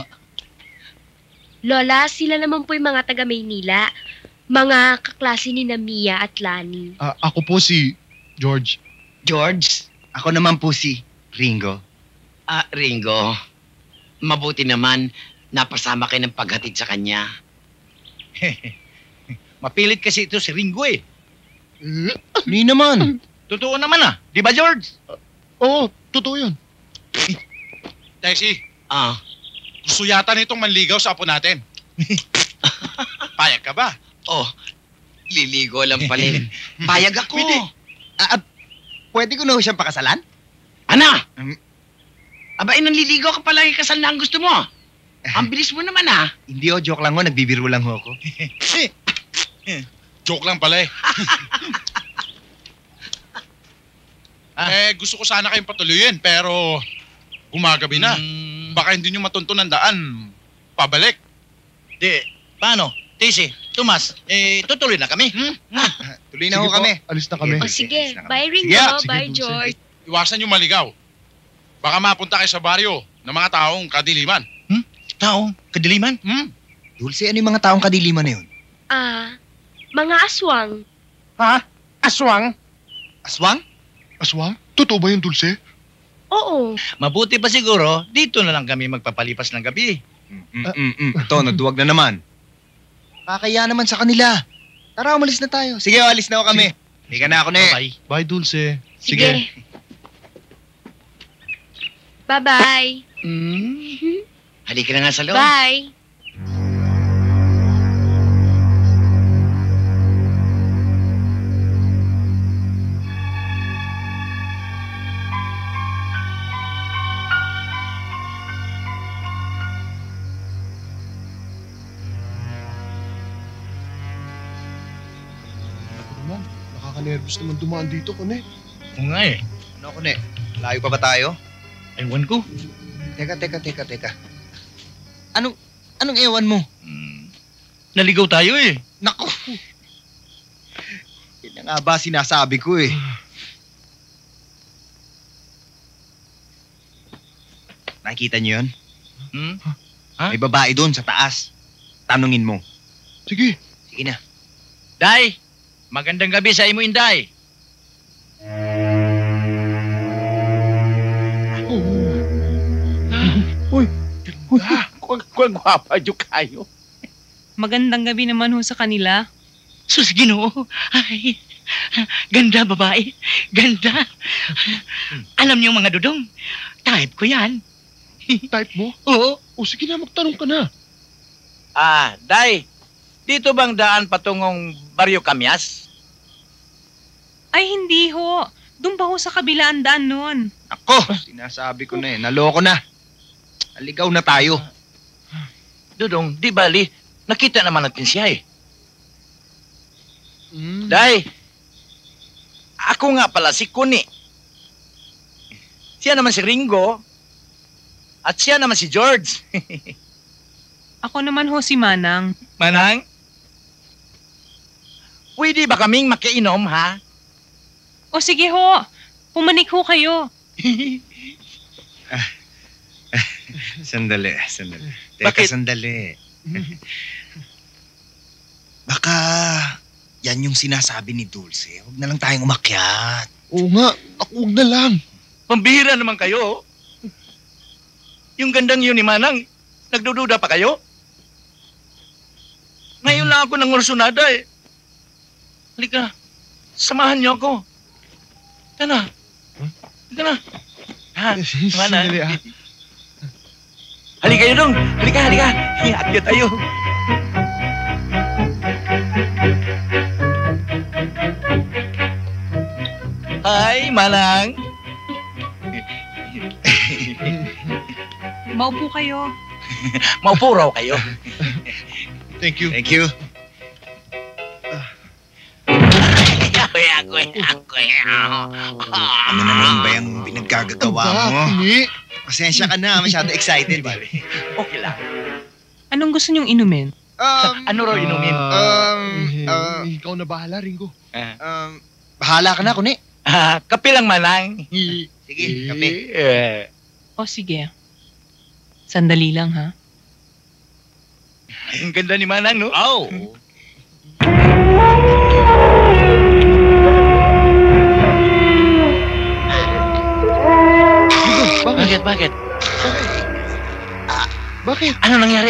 Lola, sila naman po yung mga taga Maynila. Mga kaklase ni na Mia at Lani. Ah, ako po si George. George? Ako naman po si Ringo. Ah, Ringo, mabuti naman napasama kayo ng paghatid sa kanya. Mapilit kasi ito si Ringo eh. Hindi naman. Totoo naman ah. Di ba, George? Oo, totoo yun. Tesi, Ah, gusto yata nitong manligaw sa apo natin. Payag ka ba? oh, liligo lang pala. eh. Payag ako. Pwede. Ah, ah, pwede ko na ho siyang pakasalan? Ana! Aba, eh, nanliligaw ka pala yung kasal na ang gusto mo. Ang bilis mo naman, ah. Hindi ho, joke lang ho. Nagbibiro lang ho ako. Joke lang pala eh. Eh, gusto ko sana kayong patuloyin, pero gumagabi na. Baka hindi nyo matunto ng daan. Pabalik. Di, paano? Tisi, Tomas, eh, tutuloy na kami. Hmm? Tuloy na ho kami. Alis na kami. O sige, bye Ringo, Sige, ah. bye Sige, George. Iwasan nyo maligaw. Baka mapunta kayo sa baryo ng mga taong kadiliman. Taong kadiliman? Hmm? Dulce, ano yung mga taong kadiliman na yun? Ah, mga aswang. Ha? Aswang? Aswang? Aswang? Totoo ba yun, Dulce? Oo. Mabuti pa siguro, dito na lang kami magpapalipas ng gabi. Mm-mm-mm. Ito, naduwag na naman. Kakaya naman sa kanila. Tara, umalis na tayo. Sige, alis na ho kami. Hindi na ako na eh. Bye. Bye, Dulce. Sige. Bye-bye. Mm. Halika na nga sa loob. Bye. Naman, nakaka-nervous naman dumaan dito, Kone. Oo nga eh. Ano, Kone? Layo pa ba tayo? Ewan ko. Teka, teka, teka, teka. Anong, anong ewan mo? Hmm. Naligaw tayo eh. Naku! Yan na nga ba sinasabi ko eh. Nakikita niyo yun? Hmm? May babae doon sa taas. Tanungin mo. Sige. Sige na. Day, magandang gabi sa imo, Inday. Uy, Kung gwapa nyo kayo. Magandang gabi naman ho sa kanila. Sus, Ginoo. Ay, ganda babae. Ganda. Alam niyo mga dudong, type ko yan. Type mo? Oo. O sige na, magtanong ka na. Ah, Day, dito bang daan patungong Baryo Kamyas? Ay, hindi ho. Doon pa ho sa kabila ang daan nun. Ako, sinasabi ko na eh. Naloko na. Aligaw na tayo. Dudong, di bali, nakita naman natin siya eh. Mm. Day, ako nga pala si Kuni. Siya naman si Ringo. At siya naman si George. Ako naman ho si Manang. Manang? Pwede ba kaming makiinom, ha? O sige ho, pumanik ho kayo. Sandali, sandali. Teka, Bakit? sandali. Baka yan yung sinasabi ni Dulce. Huwag na lang tayong umakyat. Oo nga, ako huwag na lang. Pambihira naman kayo. Yung gandang yun ni Manang, nagdududa pa kayo? Ngayon lang ako ng orsunada eh. Halika, samahan niyo ako. Halika na. Halika na. Ha, Manang. Sandali, ah. Halika kayo dong. Halika, halika. Akyat tayo. Hi, Manang. Maupo kayo. Maupo raw kayo. Thank you. Thank you. Ako, ako, ako. Ano naman ba yung pinagkagagawa mo? Hindi. Pasensya ka na, masyado excited. Okay lang. Anong gusto niyong inumin? Um, Ano raw inumin? um, Eh, uh, ikaw na bahala, Ringo. um, bahala ka na, Kuni. Ah, kape lang, Manang. Sige, kape. Eh, O sige. Sandali lang ha. ang ganda ni Manang, no? Oh. Bakit, bakit? Ano nangyari?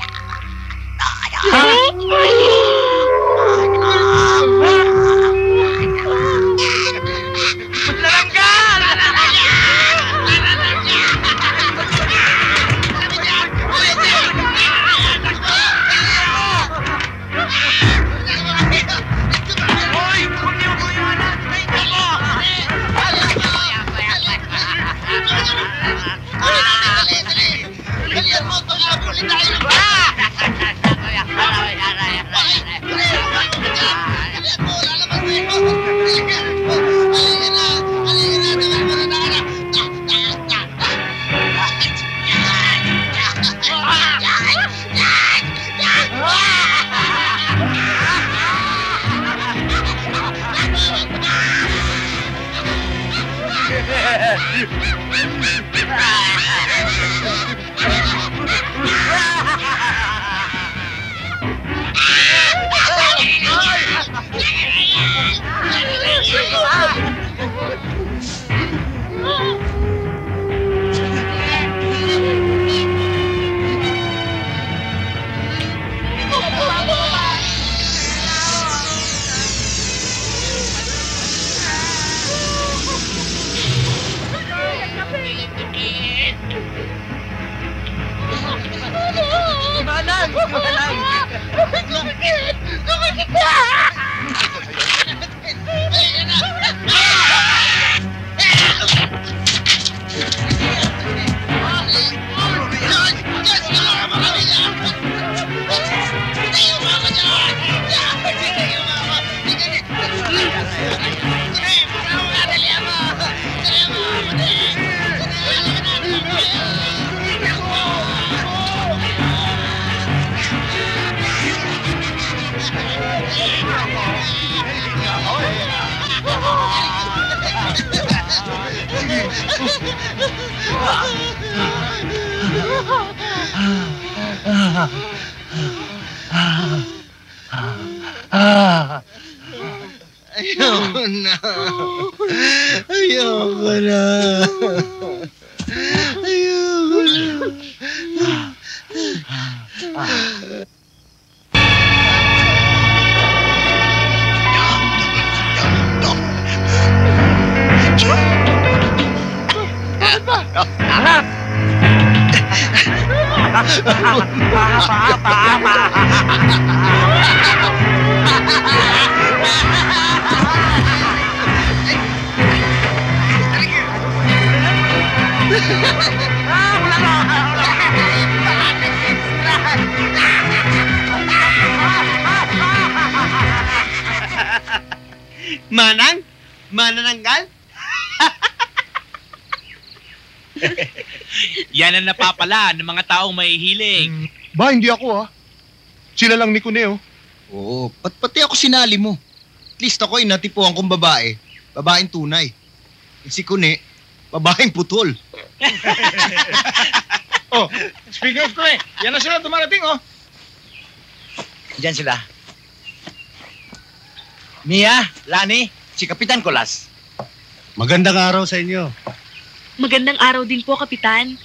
Ayoko na. Ayoko na. Ayoko na. Manang? Manananggal? Yan ang napapala ng mga taong mahihilig. Ba, hindi ako ah. Sila lang ni Cuneo. Oo, pat pati ako sinali mo. At least ako ay natipuan kong babae. Babaeng tunay. Si Kune, babaeng putol. Oh, speaking of Kune, yan na sila dumarating, oh. Diyan sila. Mia, Lani, si Kapitan Colas. Magandang araw sa inyo. Magandang araw din po, Kapitan.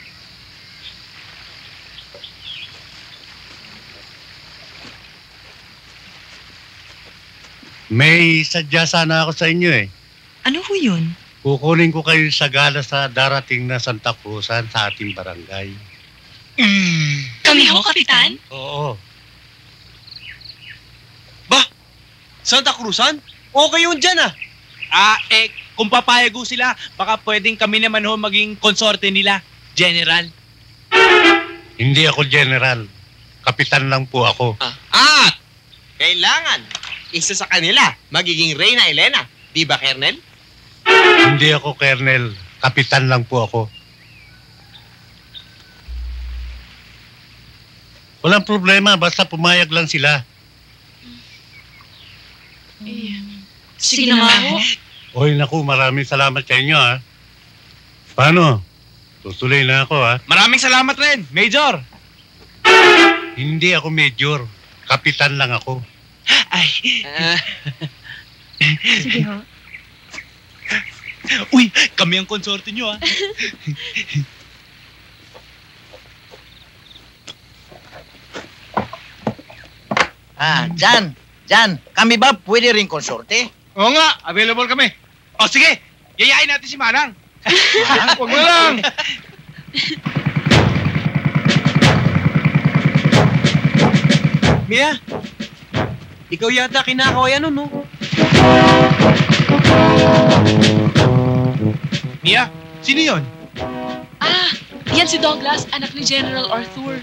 May sadya sana ako sa inyo eh. Ano ho yun? Kukunin ko kayo sa gala sa darating na Santa Cruzan sa ating barangay. Mm. Kami ho, Kapitan? Oo. Santa Cruzan? Okay yun dyan ah. Ah, eh, kung papayag ho sila, baka pwedeng kami naman ho maging konsorte nila, General. Hindi ako general. Kapitan lang po ako. Ah! Kailangan. Isa sa kanila, magiging Reyna Elena. Di ba, Kernel? Hindi ako colonel. Kapitan lang po ako. Walang problema, basta pumayag lang sila. Sige na nga ho. Oy, naku, maraming salamat sa inyo, ha. Paano? Tutuloy na ako, ha. Maraming salamat rin, Major. Hindi ako major. Kapitan lang ako. Ay. Sige ho. Uy, kami ang konsorte nyo, ha. Ah, Jan, Jan, kami ba pwede rin konsorte? Oo nga, available kami. O sige, yayain natin si Manang. Manang, huwag mo lang. Mia, ikaw yata kinakawayan nun, no? Mia, sino yon? Ah, yan si Douglas, anak ni General Arthur.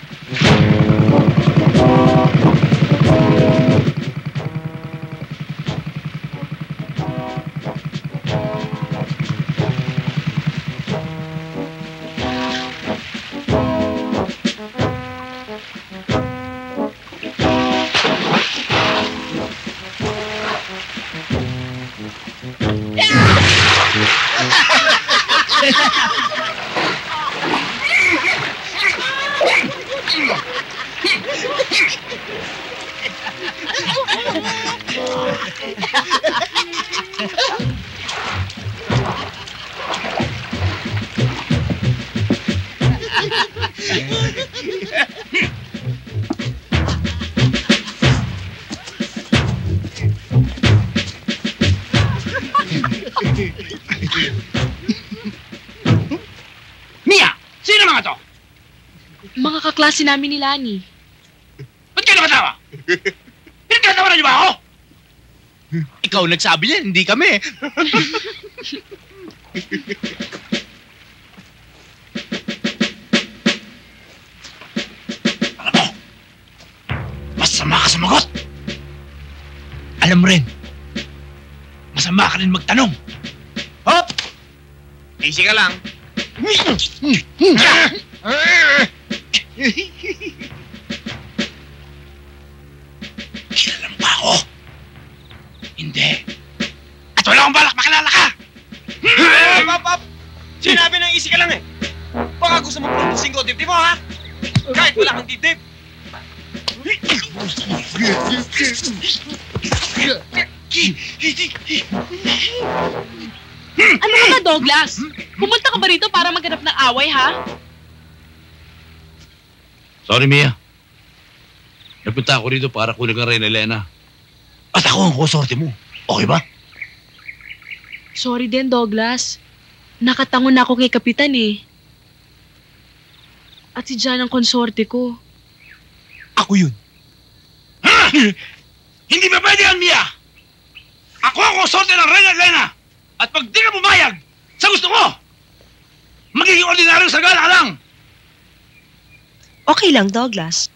Mia! Sino mga to? Mga kaklase namin ni Lani. Ba't kayo nakatawa? Pinagkatawanan niyo ba ako? Ikaw nagsabi niyan, hindi kami. Alam mo, masama ka sumagot. Alam mo rin, masama ka rin magtanong. Hop! Easy ka lang. Kilala mo ba ako? Hindi. At wala akong balak makilala ka! Pop, pop! Sinabi ng easy ka lang eh. Baka gusto mo produsing ko dibdib mo, ha? Kahit wala kang dibdib. Ano ka ba, Douglas? Pumunta ka ba rito para maghanap ng away, ha? Sorry, Mia. Nagpunta ako rito para kunin ka rin, Elena. At ako ang kusorte mo. Okay ba? Sorry din, Douglas. Nakatangon na ako kay Kapitan, eh. At si Jan ang konsorte ko. Ako yun. Ha? Hindi ba pwede yan, Mia? Ako ang kusorte ng Reyna Elena. At pag di ka bumayag sa gusto mo, magiging ordinaryong sagala lang. Okay lang, Douglas.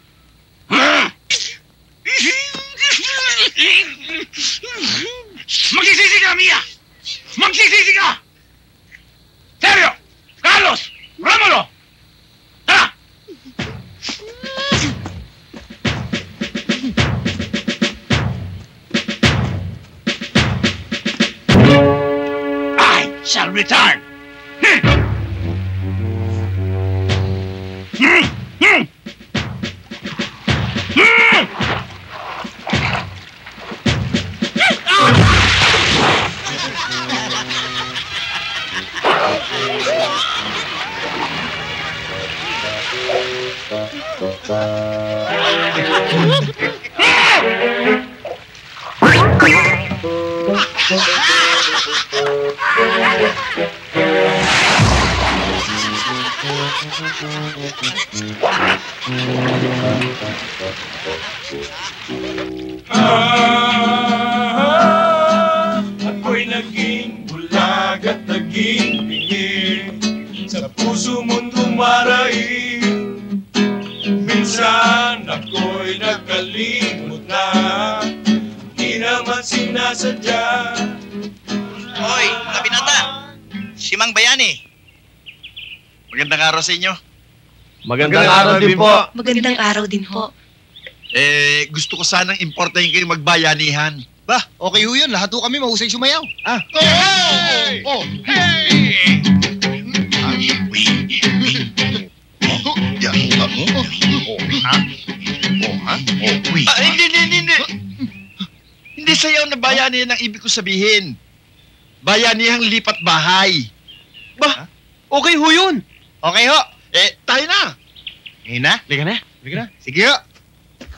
Magsisisi ka, Mia! Magsisisi ka! Sergio! Carlos! Romulo! Tara! I shall return! Ako'y naging bulag at naging bingi sa puso mong dumaraing. Minsan ako'y nakalimot na, di naman sinasadya. Hoy, kabinata! Si Mang Bayani. Magandang araw sa inyo. Magandang araw din po. Magandang araw din po. Eh, gusto ko sanang importahin kayo magbayanihan. Ba, okay ho yun. Lahat ho kami mahusay sumayaw. Ah. Hey! Oh! Hey! Ah, hindi, hindi, hindi, hindi. Hindi sayaw na bayanihan ang ibig ko sabihin. Bayanihang lipat bahay. Ba, okay ho yun. Okay ho. Eh, tayo na. Ngayon na? Liga na. Liga na. Sige ho.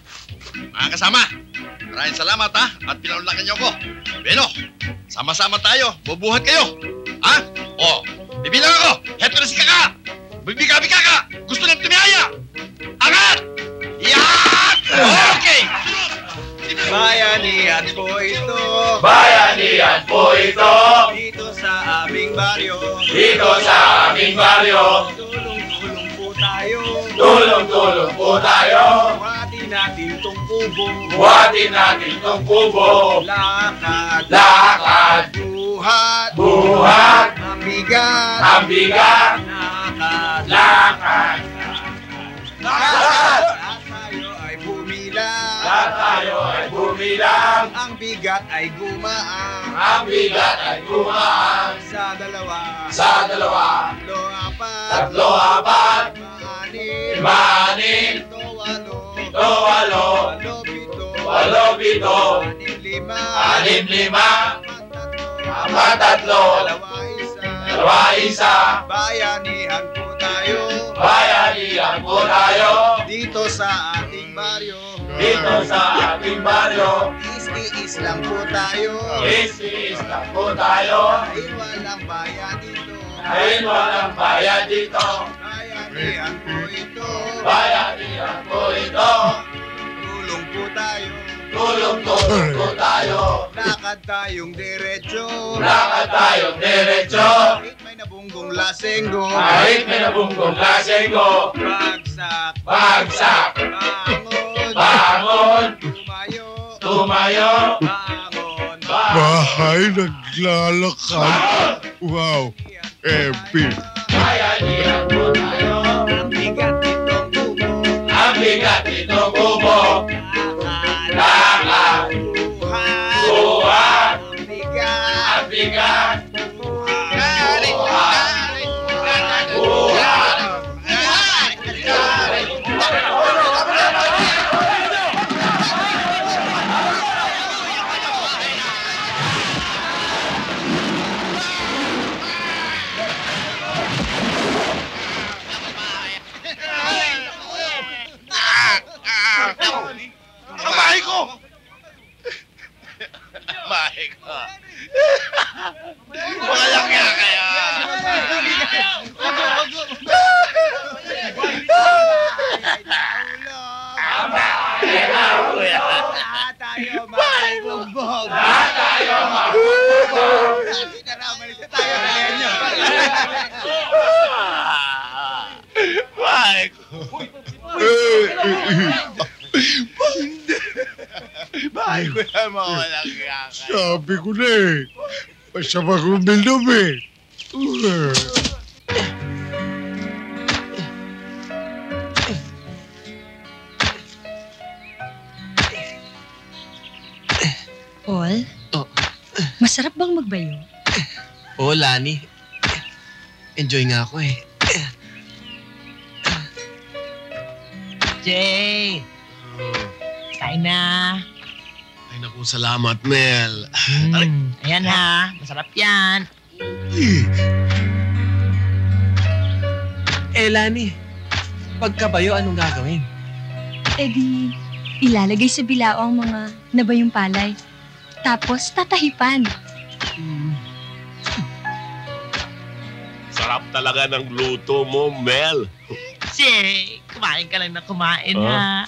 Mga kasama, maraming salamat ha at pinaunlakan niyo ako. Beno, sama-sama tayo. Bubuhat kayo. Ha? O, bibilang ako. Heto na si Kaka. Bibigabi Kaka. Gusto nang tumiyaya. Angat! Yan! Okay! Bayanihan po ito. Bayanihan po ito. Dito sa aming baryo. Dito sa aming baryo. Tulong-tulong po tayo. Tulong-tulong po tayo. Buhatin natin tong kubo. Buhatin natin tong kubo. Lakad. Lakad. Buhat. Buhat. Ang bigat. Ang bigat. Lakad. Lakad. Lakad. Lahat tayo ay bumilang. Lahat tayo ay bumilang. Ang bigat ay gumaan. Ang bigat ay gumaan. Sa dalawa. Sa dalawa. Tatlo, apat. Tatlo, apat. Maanin. Maanin. Ito, walo. Ito, walo. Walo, pito. Walo, pito. Anim, lima. Anim, lima. Apat, tatlo. Dalawa, isa. Dalawa, isa. Bayanihan po tayo. Bayanihan po tayo. Dito sa ating baryo. Dito sa ating baryo. Is-is lang po tayo. Is-is lang po tayo. Dahil walang bayan dito. Dahil walang bayan dito. Bayanihan po ito. Bayanihan po ito. Tulong po tayo. Tulong-tulong po tayo. Lakad tayong diretso. Lakad tayong diretso. Kahit may nabunggong lasenggo. Kahit may nabunggong lasenggo. Bagsak. Bagsak. Bangon. Bangon. Tumayo. Tumayo. Bangon. Bahay naglalakad. Wow. Epic. Bayanihan po tayo. Ang bigat nitong kubo. Ang bigat nitong kubo. Lakad. Buhat. Buhat. Ang bigat. Ang bigat. Galit. Galit. Buhat. Ang bahay ko! Bahay ko. Walang nga kaya. Lahat tayo makibugbog. Lahat tayo makibugbog. Sinaraman ito tayo kaya nyo. Bahay ko. Bahay ko na mga walang nga kaya. Sabi ko na eh. Masama kong bilom eh. Paul? Oh. Masarap bang magbayo? Oo, Lani. Enjoy nga ako eh. Jay! Kain na. Ay naku, salamat, Mel. Mm, ayan ha, masarap yan. Eh, Lani, pagkabayo, anong gagawin? Eh di, ilalagay sa bilao ang mga nabayong palay. Tapos tatahipan. Sarap talaga ng luto mo, Mel. Jay, kumain ka lang na kumain Oh. ha.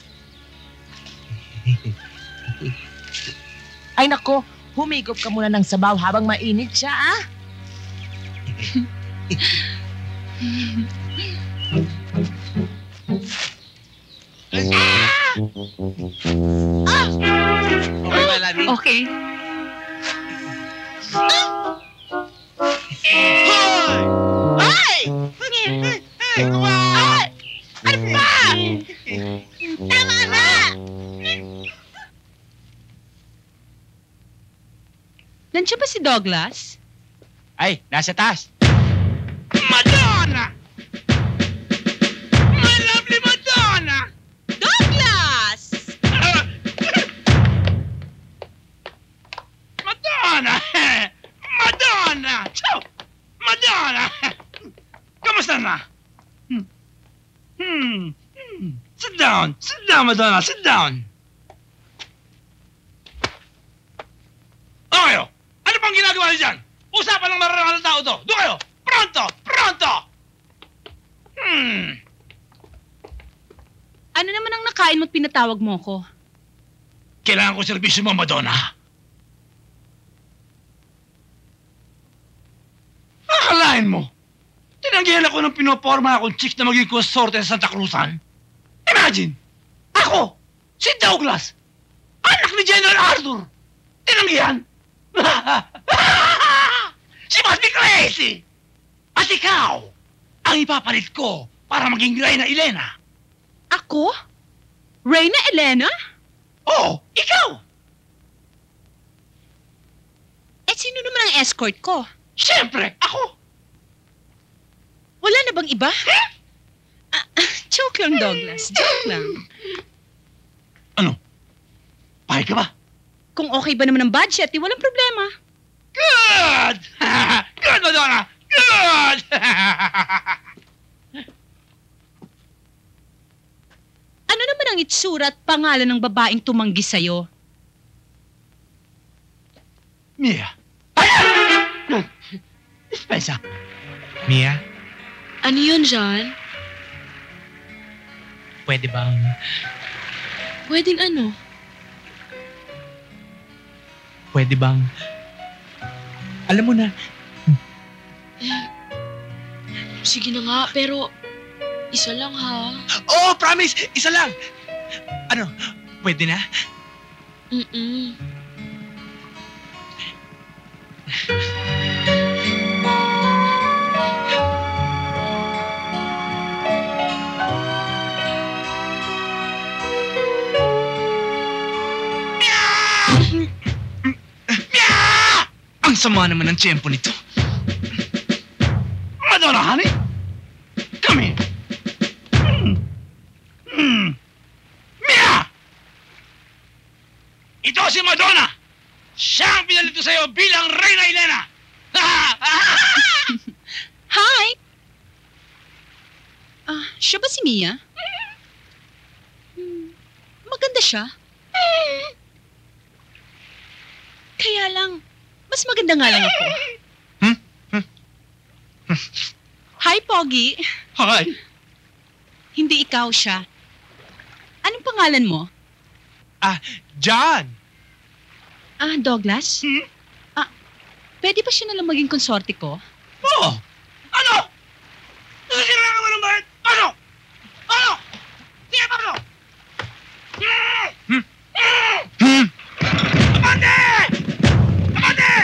Ay nako, humigop ka muna ng sabaw habang mainit siya ah. Okay ba, Lani? Okay. Ay! Ay! Ay! Ano ba? Tama na! Nandiyan ba si Douglas? Ay, nasa taas. Madonna! My lovely Madonna! Douglas! Madonna! Madonna! Chow! Madonna! Kamusta na? Hmm. Hmm. Hmm. Sit down. Sit down, Madonna. Sit down. sumali dyan? Usapan ng mararangal ng tao to. Doon kayo! Pronto! Pronto! Hmm. Ano naman ang nakain mo't pinatawag mo ko? Kailangan ko serbisyo mo, Madonna. Akalain mo, tinanggihan ako ng pinoporma akong chicks na maging konsorte sa Santa Cruzan. Imagine, ako, si Douglas, anak ni General Arthur, tinanggihan. She must be crazy! At ikaw, ang ipapalit ko para maging Reyna Elena. Ako? Reyna Elena? Oo, ikaw! Eh, sino naman ang escort ko? Siyempre, ako! Wala na bang iba? Ah, ah, joke lang, Douglas. Joke lang. Ano? Pahig ka ba? Kung okay ba naman ang budget, di walang problema. Good! Good, Madonna! Good! Ano naman ang itsura at pangalan ng babaeng tumanggi sa'yo? Mia. Dispensa. Mia, Ano yun, John? pwede bang... Pwedeng ano? Pwede bang... Alam mo na, Eh, sige na nga, pero isa lang ha. oh, promise! Isa lang! Ano, pwede na? Mm-mm. Ang sama naman ng tiyempo nito. Madonna, honey! Come here! Hmm. Hmm. Mia! Ito si Madonna! Siya ang pinalito sa'yo bilang Reyna Elena! Hi! Ah, siya ba si Mia? Hmm, maganda siya. Kaya lang, mas maganda nga lang ako. Hi, Pogi. Hi. Hindi ikaw siya. Anong pangalan mo? Ah, John. Ah, Douglas? Ah, pwede ba siya nalang maging konsorte ko? Oo! Ano? Nasisira ka ba ng bayan? Ano? Ano? Sige pa ano? Hmm? Hmm? Amante! Amante!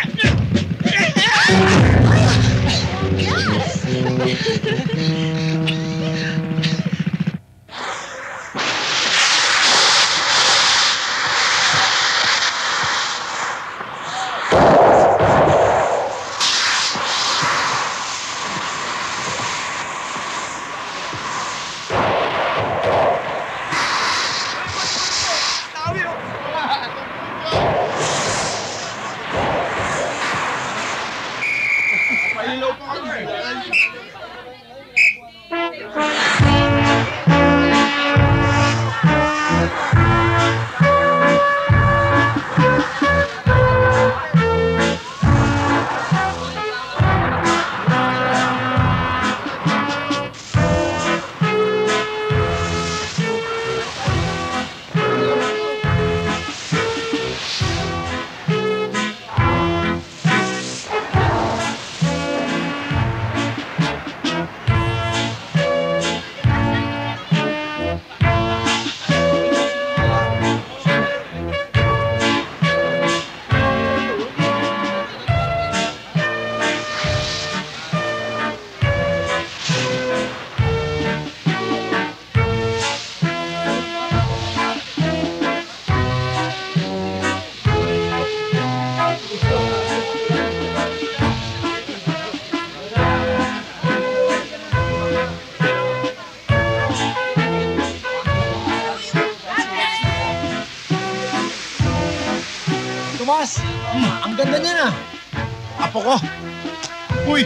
Tomas, ang ganda niya na. Apo ko. Uy!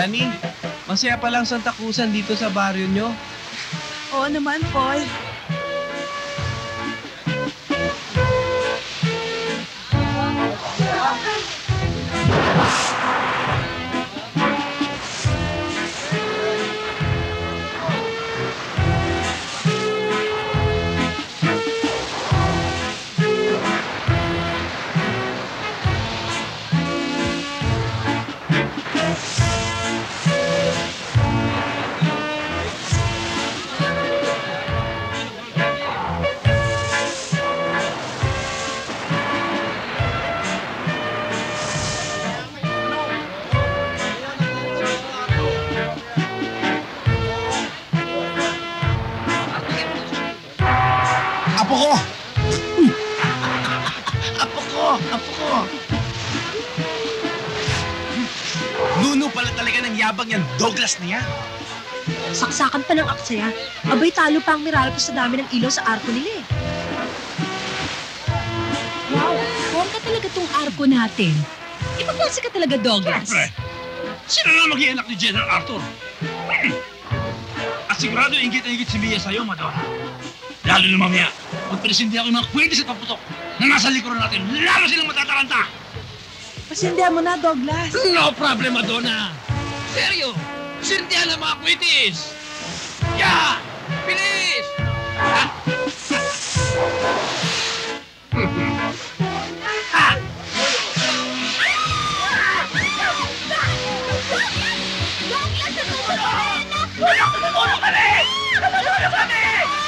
Lani, masaya palang Santa Cruzan dito sa baryo nyo. Oo naman, Paul. Apo ko! Apo ko! Apo ko! Nuno pala talaga ng yabang yan, Douglas na yan. Saksakan pa ng aksaya. Abay, talo pa ang Meralco sa dami ng ilaw sa arko nila eh. Wow, bongga talaga tong arko natin. Ipagpasa ka talaga, Douglas. Siyempre, sino na maging anak ni General Arthur? Hmm. At sigurado ingit na ingit si Mia sa'yo, Madonna. Lalo na mamaya, magpresindi ako ng mga kwente sa paputok na nasa likuran natin, lalo silang matataranta! Pasindihan mo na, Douglas. No problem, Madonna! Seryo! Sindihan ang mga kwitis! Yeah! Bilis! Ah! Ah! Tulong kami! Tulong kami!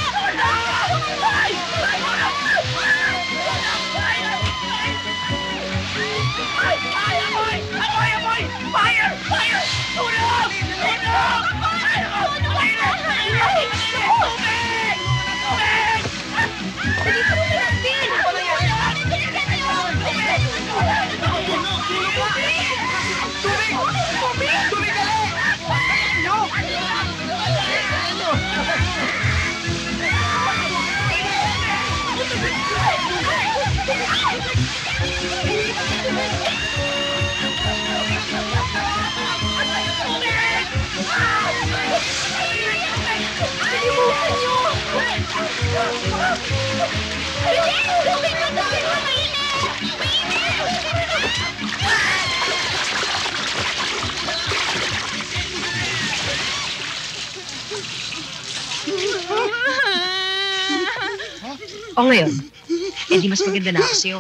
O ngayon, eh di mas maganda na ako sa'yo.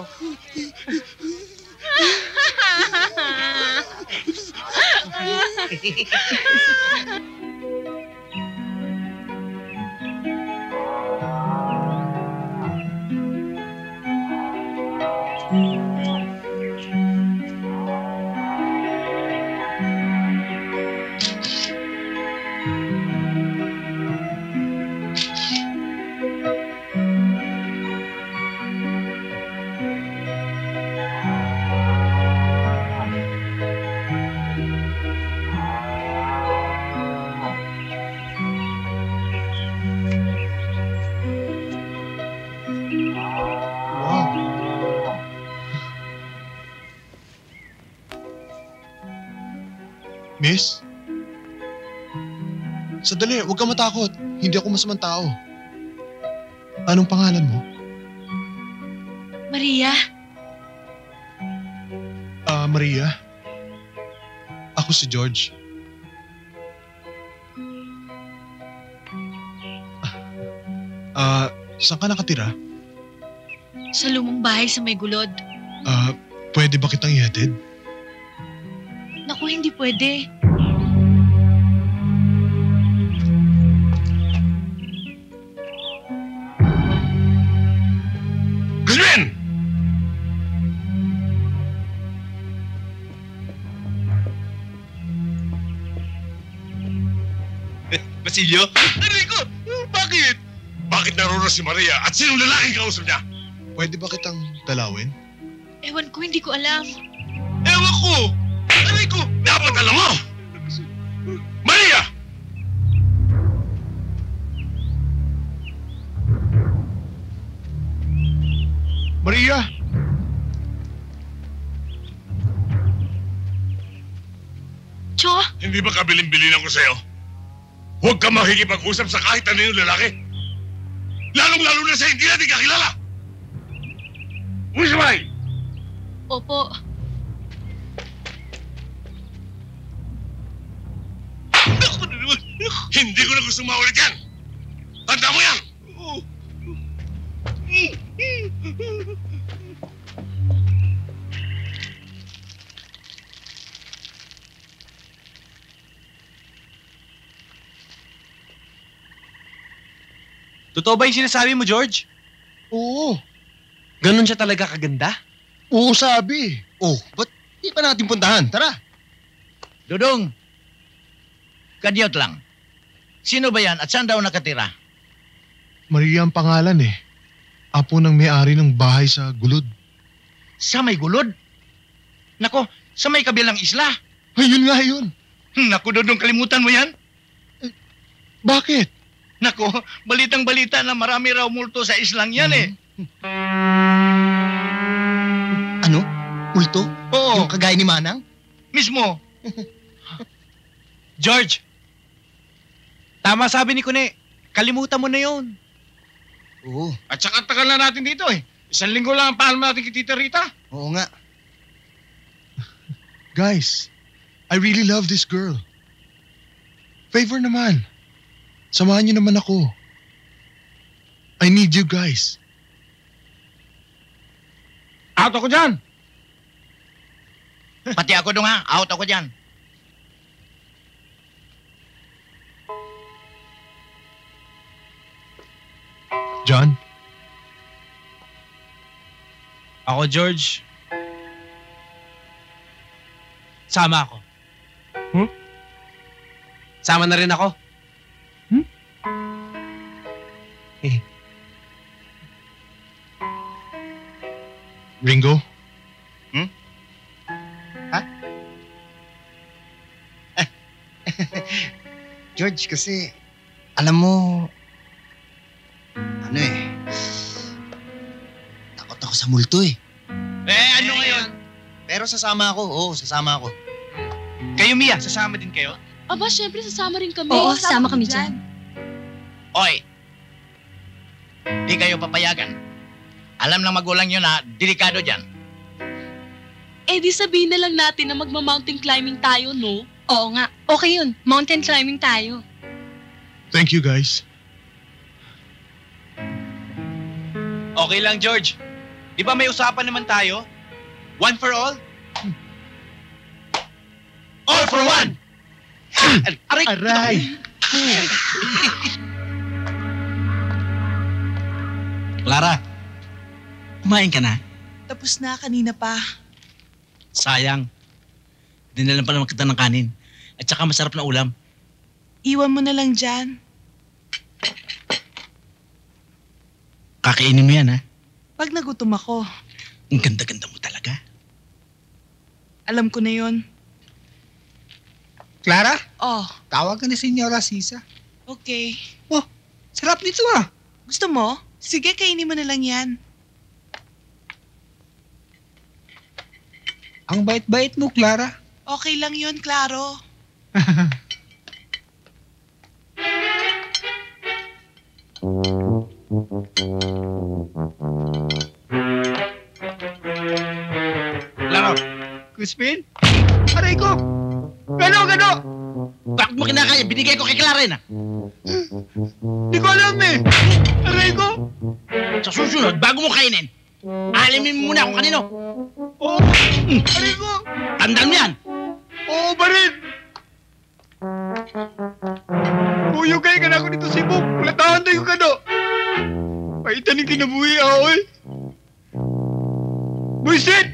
Miss? Sandali, huwag kang matakot. Hindi ako masamang tao. Anong pangalan mo? Maria, Ah, Maria. Ako si George. Ah, saan ka nakatira? sa lumang bahay sa may gulod. Ah, pwede ba kitang ihatid? Naku, hindi pwede. Guzman! Basilio? Enrico! Bakit? Bakit naroon si Maria at sinong lalaking kausap niya? Pwede ba kitang dalawin? Ewan ko, hindi ko alam. Ewan ko! Enrico! Dapat alam mo! Maria! Maria! Cho! Hindi ba kabilin-bilin ako sa'yo? Huwag ka makikipag-usap sa kahit ano yung lalaki. Lalong-lalo na sa hindi natin kakilala. Wismay! Opo. Hindi ko na gusto maulit yan. Tanda mo yan! Totoo ba yung sinasabi mo, George? Oo. Ganon siya talaga kaganda? Oo, sabi. Oh, ba't di pa natin puntahan? Tara. Dudong, kadyot lang. Sino ba yan at saan daw nakatira? Maria ang pangalan eh. Apo ng may-ari ng bahay sa Gulod. Sa may Gulod? Nako, sa may kabilang isla. Ayun nga yun. Nako, Dudong, kalimutan mo yan? Eh, bakit? Nako, balitang-balita na marami raw multo sa islang yan eh. Ano? Multo? Oo. Yung kagaya ni Manang? Mismo. George! Tama sabi ni Kune. Kalimutan mo na yun. Oo. At saka tagal na natin dito eh. Isang linggo lang ang paalam natin kay Tita Rita. Oo nga. Guys, I really love this girl. Favor naman. Samahan niyo naman ako. I need you guys. Out ako dyan. Pati ako dong ha. Out ako dyan. John? Ako, George. Sama ako. Hmm? Sama na rin ako. Hmm? Eh. Ringo? Hmm? Ha? George, kasi alam mo, ano eh, takot ako sa multo eh. Eh, ano ngayon? Pero sasama ako, oo, sasama ako. Kayo, Mia, sasama din kayo? Aba, syempre sasama rin kami. Oo, sasama kami dyan. Oy, di kayo papayagan. Alam ng magulang nyo na delikado dyan. Eh di sabihin na lang natin na magma-mountain climbing tayo, no? Oo nga. Okay yun. Mountain climbing tayo. Thank you guys. Okay lang, George. Di ba may usapan naman tayo? One for all? All for one! Aray! Aray! Clara, kumain ka na? Tapos na, kanina pa. Sayang. Dinalan pa naman kita ng kanin. At saka masarap na ulam. Iwan mo na lang dyan. Kakainin mo yan, ha? Pag nagutom ako, Ang ganda-ganda mo talaga. alam ko na yon. Clara, Oh, tawag ka ni Senyora Sisa. okay. Oh, sarap nito ah. Gusto mo? Sige, kainin mo na lang yan. Ang bait-bait mo, Clara. Okay lang yon, Claro. Laro. Crispin? Aray ko! Gano, gano! Bakit mo kinakaya? Binigay ko kay Clara yun, ha? Di ko alam eh! Aray ko! Sa susunod, bago mo kainin, alamin mo muna kung kanino. Oo! Aray ko! Tandaan mo yan! Oo ba rin? Buyugay ka na ako dito, Sibok. Kulatahan tayo ka no. Paitan yung kinabuhi ako eh. Buisit!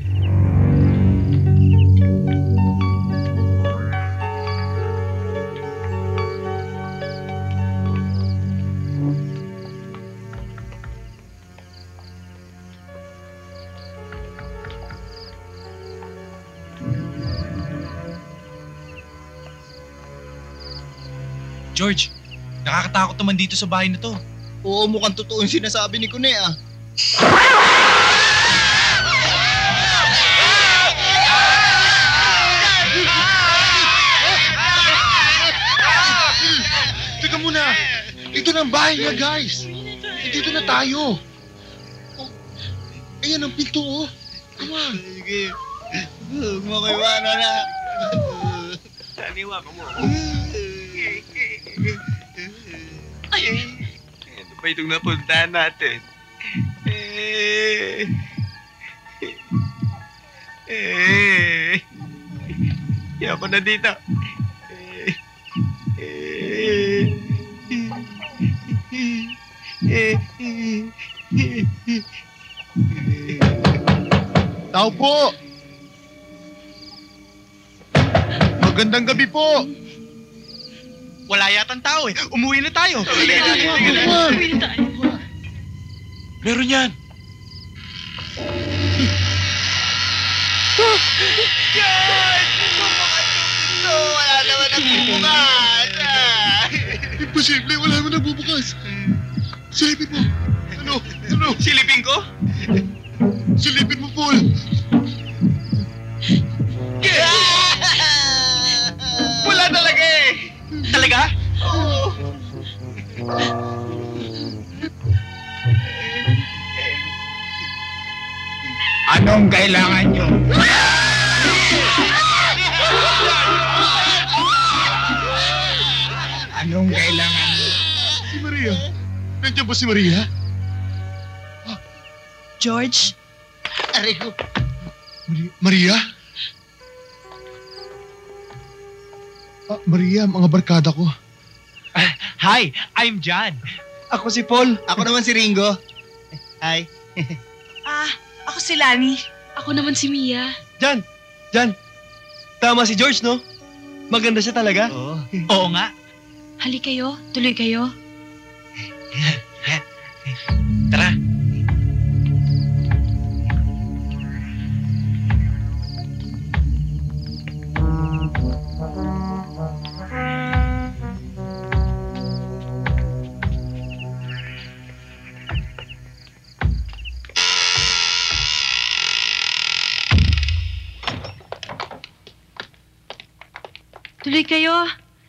George, nakakatakot naman dito sa bahay na to. Oo, mukhang totoo yung sinasabi ni Kune ah. ang bahay niya, guys. Eh, dito na tayo. Oh, ayan ang pinto, oh. Come on. Sige. Huwag mo ko iwanan na. Taniwa ko mo. Ay! Ano ba itong napuntahan natin? Eh... Eh... Ayoko na dito. Eh... Eh... Tao po! Magandang gabi po! Wala yatang tao eh. Umuwi na tayo. Uwi na tayo. Meron yan. Yan! Bumakas yung pinto! Wala naman nagbubukas! Imposible, wala naman nagbubukas. Silipin mo. Ano? Ano? Silipin ko? Silipin mo, Paul. Wala talaga eh. Talaga? Oo. Anong kailangan nyo? Anong kailangan nyo? Si Maria. Nandiyan ba si Maria? George? Aray ko. Maria? Maria? Ah, Maria, mga barkada ko. Hi, I'm John. Ako si Paul. Ako naman si Ringo. Hi. Ah, ako si Lani. Ako naman si Mia. Jan! Jan! Tama si George, no? Maganda siya talaga. Oo. Oo nga. Hali kayo, tuloy kayo. Tara. Tuloy kayo.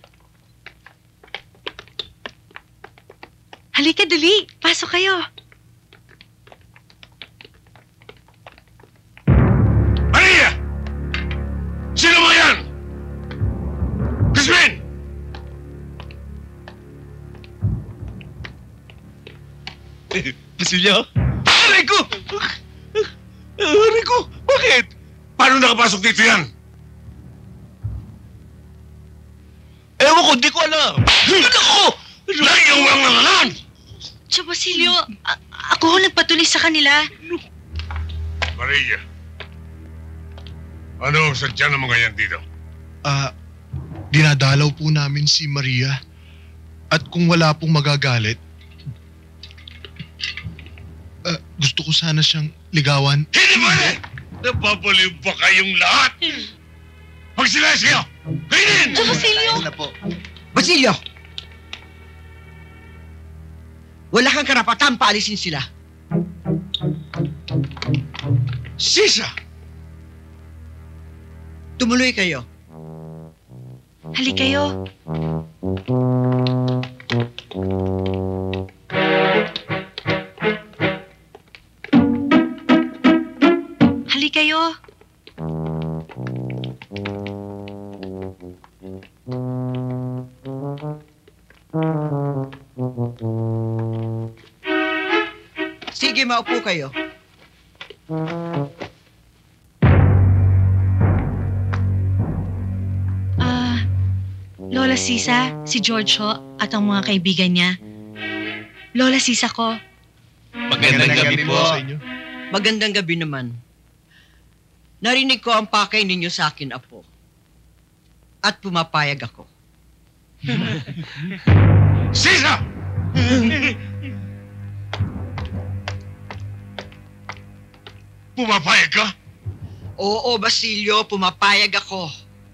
Halika, dali. Pasok kayo. Maria! Sino mo yan? Crispin! Basilio? Aray ko! Aray ko! Bakit? Paano nakapasok dito yan? Ewan ko, di ko alam. Ako! Layo ang nangalan! Tio Basilio, a- ako ho nagpatuloy sa kanila. Maria, ano ang sadya ng mga yan dito? Ah, dinadalaw po namin si Maria. At kung wala pong magagalit, ah, gusto ko sana siyang ligawan. Hindi ba rin? Napapaliw ba kayong lahat? Magsilasyo! Kainin! Tio Basilio! na po. Basilio! Wala kang karapatan paalisin sila. Sisa! Tumuloy kayo. Hali kayo. Hali kayo. Sige, maupo kayo. Ah, Lola Sisa, si George ho, at ang mga kaibigan niya. Lola Sisa ko. Magandang gabi po. sa inyo. Magandang gabi naman. Narinig ko ang pakay ninyo sa akin, Apo. At pumapayag ako. Sisa! Pumapayag ka? Oo, Basilio, pumapayag ako.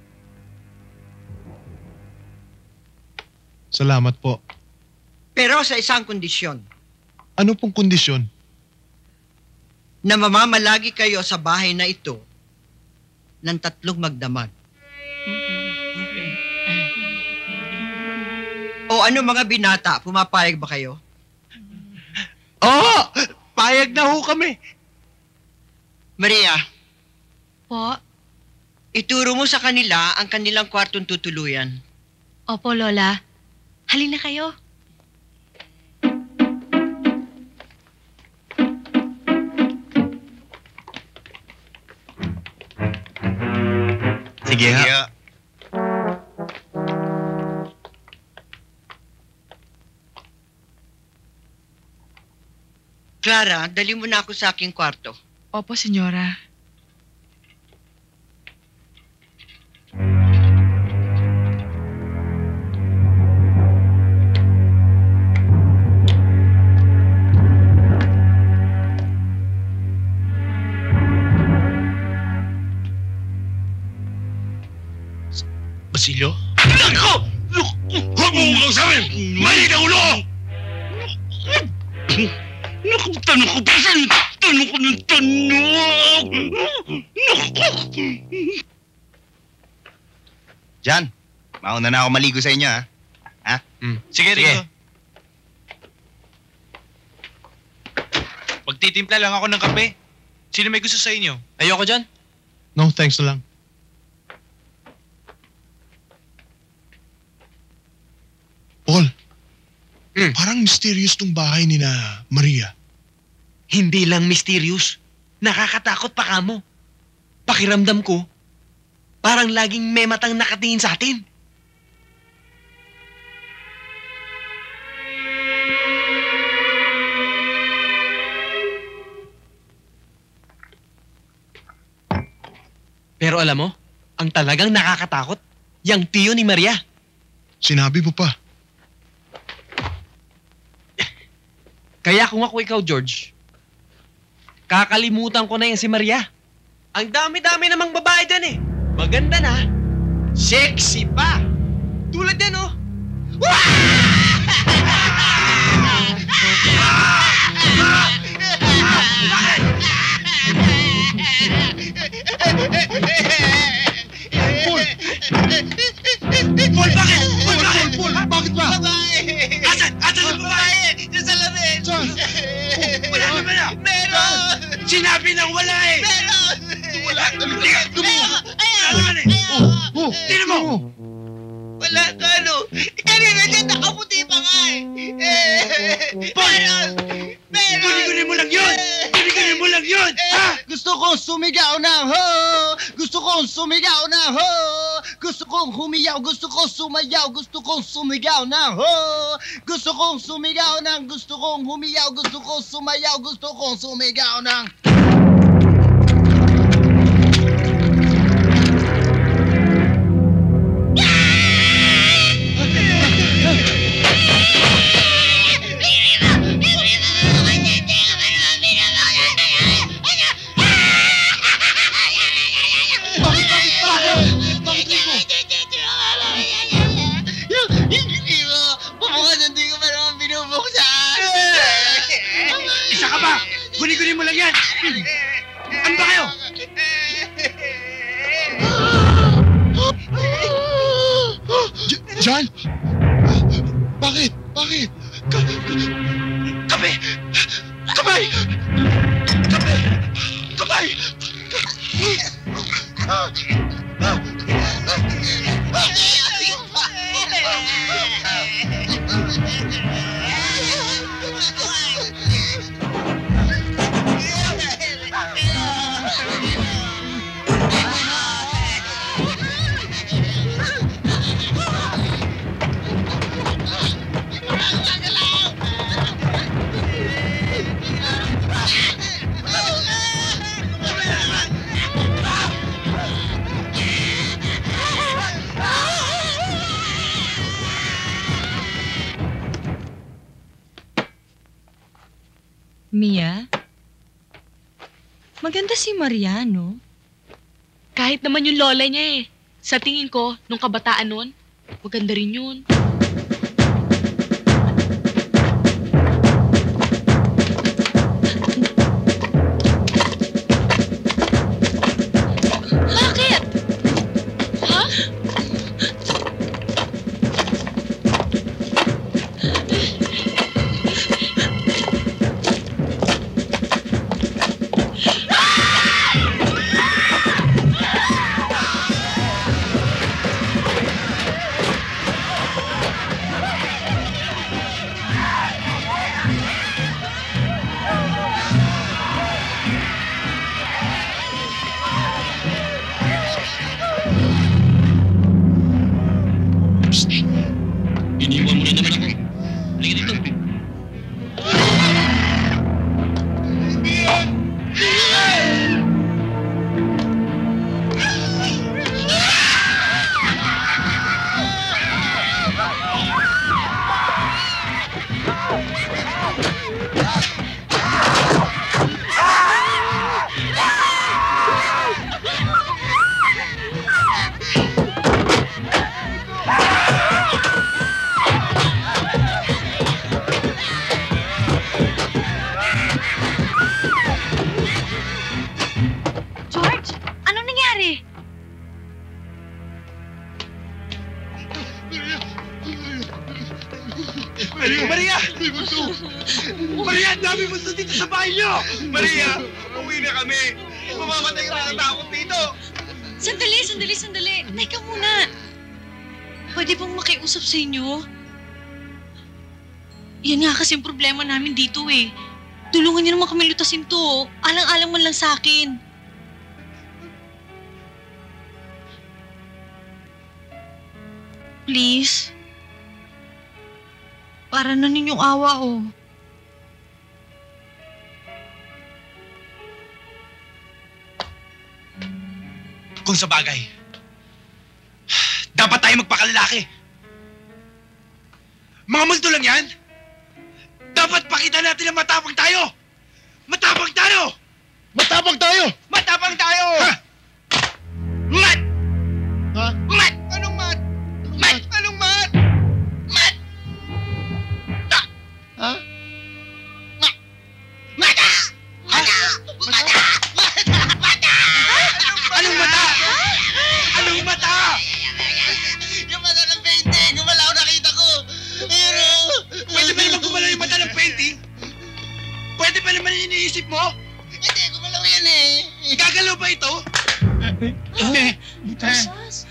Salamat po. Pero sa isang kondisyon, Ano pong kondisyon? na mamamalagi kayo sa bahay na ito ng tatlong magdamag. O O ano mga binata, pumapayag ba kayo? Oo! Payag na ho kami. Maria, Po? ituro mo sa kanila ang kanilang kwartong tutuluyan. Opo, Lola. Halina kayo. Sige ha. Clara, dali mo na ako sa aking kwarto. Opo, senyora. Basilio? Nako! Huwag mo kong kausapin! Mali na ulo ko! Naku, tanong ko pa sa'yo! Tanong ko ng tanong! Naku! Jan, mauna na ako maligo sa inyo, ha? Ha? Hmm. Sige, Rico. Magtitimpla lang ako ng kape. Sino may gusto sa inyo? Ayoko dyan. No, thanks na lang. Paul, Hmm. parang mysterious tong bahay ni na Maria. Hindi lang mysterious. Nakakatakot pa kamo. Pakiramdam ko, parang laging may matang nakatingin sa atin. Pero alam mo, ang talagang nakakatakot, yang tiyo ni Maria. Sinabi mo pa. Kaya kung ako ikaw, George, kakalimutan ko na yung si Maria. Ang dami-dami namang babae dyan eh. Maganda na. Sexy pa. Tulad yan, oh. Paul! Paul, bakit? Paul, bakit? Paul, bakit ba? Asan? Asan ang babae? Diyan sa lamin! Saan? Wala naman na! Meron! Sinabi nang wala eh! Meron! Wala! Meron! Wala naman eh! Oh, oh, Tignan mo! Wala ka ano? Kanina dyan nakaputi pa nga eh! Paul! Meron! Guni-guni mo lang yun! Guni-guni mo lang yun! Ha? Gusto kong sumigaw ng ho! Gusto kong sumigaw ng ho! Gusto kong humiyaw, gusto kong sumayaw, gusto kong sumigaw ng ho! Gusto kong sumigaw ng, gusto kong humiyaw, gusto kong sumayaw, gusto kong sumigaw ng... Isa ka ba? Guni-guni mo lang yan! Ano ba kayo? J- John? Bakit? Bakit? Kape! Kapay! Kapay! Kapay! Mia? Maganda si Maria, no? Kahit naman yung lola niya eh. Sa tingin ko, nung kabataan nun, maganda rin yun. Bakit? Ha? multo dito sa bahay niyo! Maria, uwi na kami! Mamamatay ka na takot dito! Sandali, sandali, sandali. Teka muna. Pwede bang makiusap sa inyo? Yan nga kasi yung problema namin dito eh. Tulungan niyo naman kami lutasin to. Alang-alang man lang sa akin. Please. Para na ninyong awa oh. Kung sa bagay, dapat tayo magpakalalaki. Mga multo lang yan. Dapat pakita natin na matapang tayo. Matapang tayo! Matapang tayo! Matapang tayo! Ha? Mat! Ha? Mat! Anong mat? Mat! Anong mat? Mat! Ta! Ha? Mat! Mata! Mata! Mata! Mata! Anong mata? Anong mata? Yung mata ng painting, gumalaw nakita ko. Pero... Pwede ba naman gumalaw yung mata ng painting? Pwede ba naman iniisip mo? Hindi, gumalaw yan eh. Gagalaw ba ito? Rosas?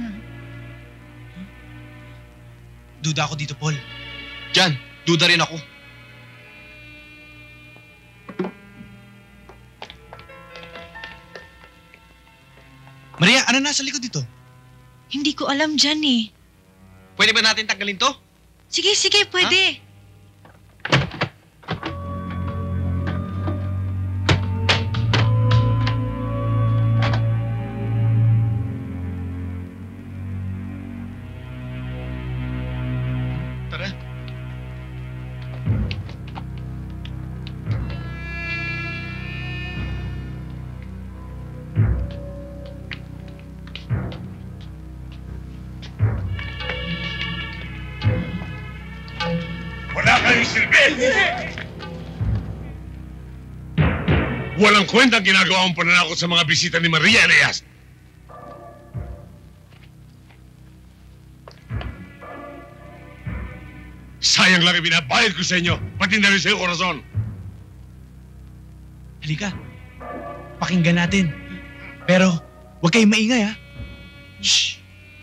Duda ako dito, Paul. Jan, duda rin ako. Maria, ano nasa likod dito? Hindi ko alam dyan eh. Pwede ba natin tanggalin to? Sige, sige, pwede. Tara. Wala kayong silbi! Walang kwenta ang ginagawa mong pananakot sa mga bisita ni Maria Elias. Sayang lang ibinabayad ko sa inyo, pati na rin sa iyo, Corazon. Halika. Pakinggan natin. Pero, huwag kayong maingay, ha? Shh!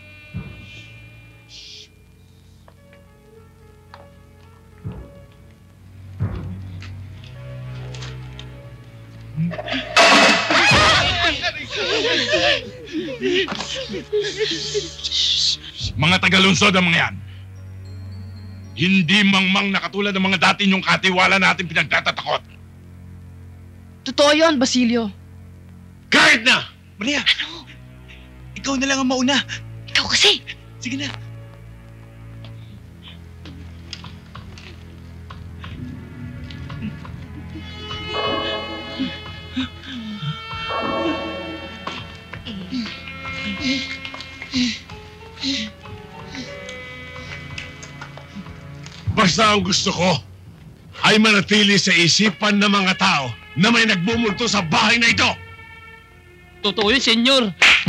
Mga tagalunsod ang mga yan. Hindi mangmang na katulad ng mga dati niyong katiwala natin pinagtatatakot. Totoo yun, Basilio. Kahit na! Maria! Ano? Ikaw na lang ang mauna. Ikaw kasi! Sige na. Basta ang gusto ko ay manatili sa isipan ng mga tao na may nagbumulto sa bahay na ito. Totoo yun, senyor.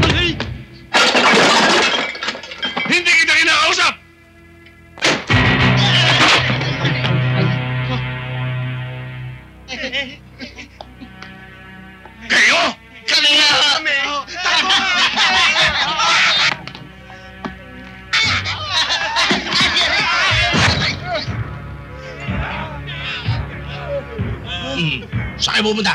Hindi kita kinakausap! Kayo? Kami nga! Kami! Hmm. Saan kayo pupunta?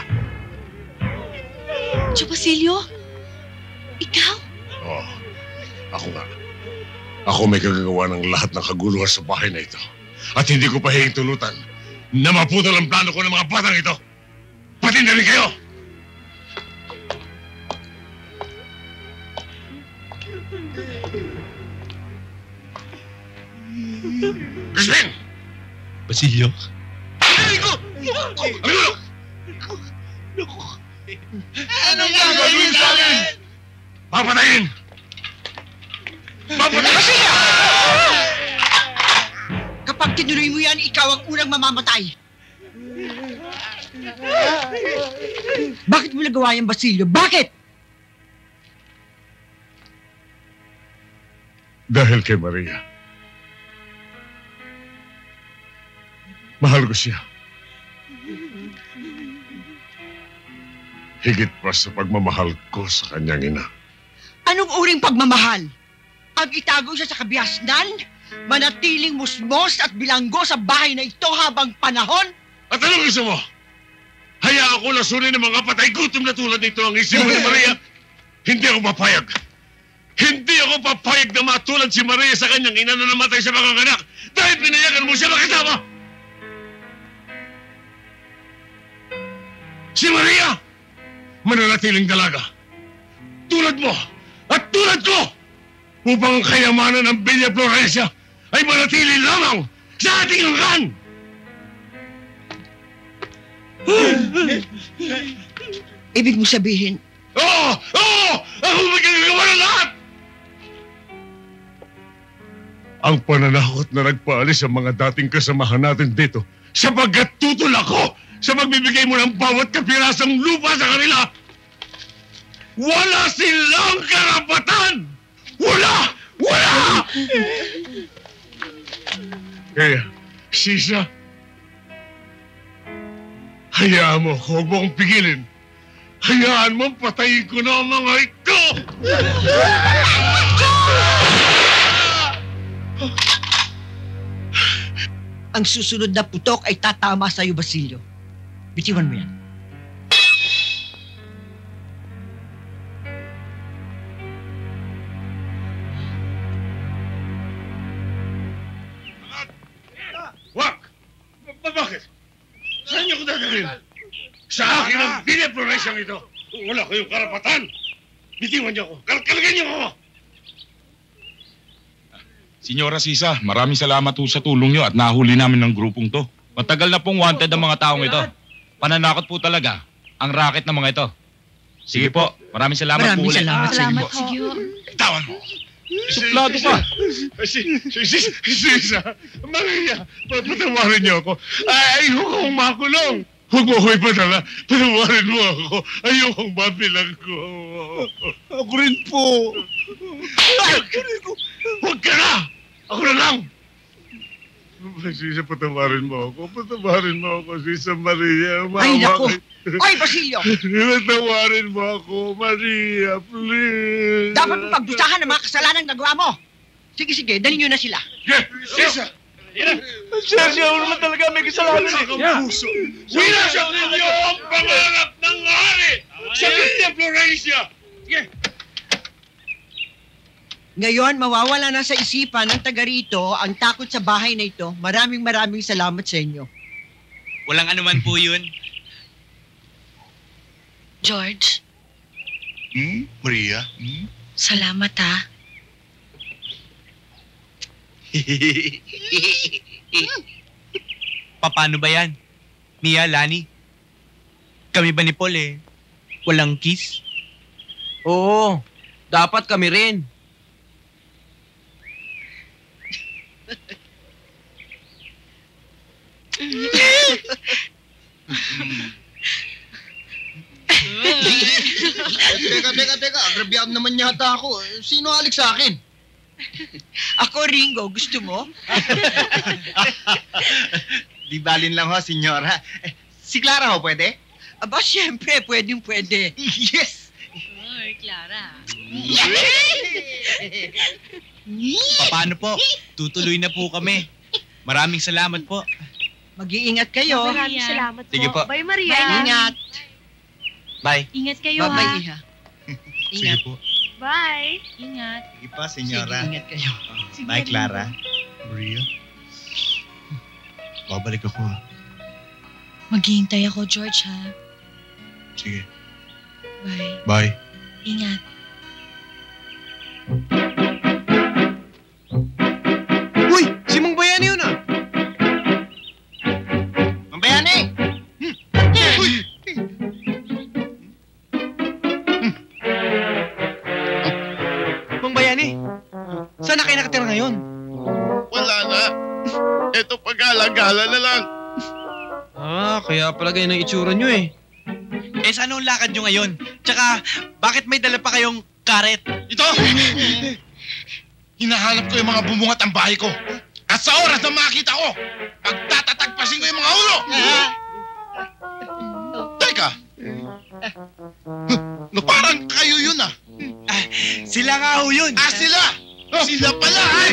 Tio Basilio? Ikaw? Oo. Ako nga. Ako may kagagawa ng lahat ng kaguluhan sa bahay na ito. At hindi ko pa hihintulutan na maputol ang plano ko ng mga batang ito. Pati na rin kayo! Crispin! Basilio? Amigo! Amigo! Anong gagawin sa akin? Papatayin! Papatayin! Kapag tinuloy mo yan, ikaw ang unang mamamatay. Bakit mo nagawa yan, Basilio? Bakit? Dahil kay Maria. Mahal ko siya. Higit pa sa pagmamahal ko sa kanyang ina. Anong uring pagmamahal? Ang itago siya sa kabihasnan? Manatiling musmos at bilanggo sa bahay na ito habang panahon? At anong gusto mo? Hayaan ko lasunin ng mga patay gutom na tulad nito ang isip mo ni Maria. Hindi ako papayag. Hindi ako papayag na matulad si Maria sa kanyang ina na namatay sa mga anak dahil pinayagan mo siya makisama. Si Maria, mananatiling dalaga. Tulad mo at tulad ko upang ang kayamanan ng Villa Florencia ay manatili lamang sa ating hanggan. Ibig mo sabihin? Oo! Oo! Ako magagawa ng lahat! Ang pananakot na nagpaalis sa mga dating kasamahan natin dito sapagkat tutol ako sa magbibigay mo ng bawat kapirasang lupa sa kanila. Wala silang karapatan! Wala! Wala! Kaya, Sisa, hayaan mo, huwag mo akong pigilin. Hayaan mo, patayin ko na ang mga ito! Ang susunod na putok ay tatama sa'yo, Basilio. Bitiwan mo yan. Wag! Ba- bakit? Saan niyo ko dadalhin? Sa akin ang Villa Florencia ito. Wala kayong karapatan. Bitiwan niyo ako. Kalkalagyan niyo ako. Senyora Sisa, maraming salamat po sa tulong niyo at nahuli namin ng grupong to. Matagal na pong wanted ang mga taong ito. Pananakot po talaga ang racket ng mga ito. Sige po, maraming salamat Maraming po ulit. salamat sa inyo. Sige ho. Tawan mo. Suplado pa. Si, si, si, si, Sisa, Maria, patawarin niyo ako. Ay, ayoko akong makulong. Huwag mo ako ipadala. Patawarin mo ako. Ayokong mabilang ko. Ako rin po. Huwag ka na! Ako na lang! Sisa, patawarin mo ako. Patawarin mo ako, Sisa Maria. Mama, Ay, naku! Ay, Basilio! Patawarin mo ako, Maria, please. Dapat mo pagdusahan ang mga kasalanan nagawa mo. Sige, sige, dalhin nyo na sila. Sisa! Sergio, ako naman talaga may kasalanan eh. Ang puso. Winasak ninyo ang pangarap ng hari sa Villa Florencia! Ngayon, mawawala na sa isipan ng taga rito ang takot sa bahay na ito. Maraming maraming salamat sa inyo. Walang anuman po yun. George, Hmm? Maria? Hmm? salamat ha. Paano ba yan? Mia, Lani? Kami ba ni Paul eh? Walang kiss? Oo, dapat kami rin. Teka, teka, teka. Agrabyado naman yata ako. Sino alik sa akin? Ako, Ringo. Gusto mo? Di balin lang ho, senyora. Eh, si Clara ho, pwede? Aba, siyempre. Pwedeng pwede. Yes! Ay, Clara. Paano po? Tutuloy na po kami. Maraming salamat po. Mag-iingat kayo. Maraming salamat po. Sige po. Bye, Maria. Bye, ingat. Bye. Ingat kayo ha. Bye-bye, Iha. Ingat. po. Bye. Ingat. Sige pa, senyora. Sige, ingat kayo. Sige, Bye, Clara. Maria? Babalik ako ha. Maghihintay ako, George ha. Sige. Bye. Bye. Ingat. Uy! Si Mang Bayani yun ah! Mang Bayani! Uy! Mang Bayani! Saan na kayo nakatira ngayon? Wala na. Ito pag-alagala na lang. Ah, kaya pala ganyan ang itsura nyo eh. Eh, saan ang lakad nyo ngayon? Tsaka, bakit may dala pa kayong karet? Ito! Hinahanap ko yung mga bumungat ang bahay ko. At sa oras na makita ko, pagtatatagpasin ko yung mga ulo! No, parang kayo yun ah. Sila nga ho yun. Ah, sila! Sila pala ay!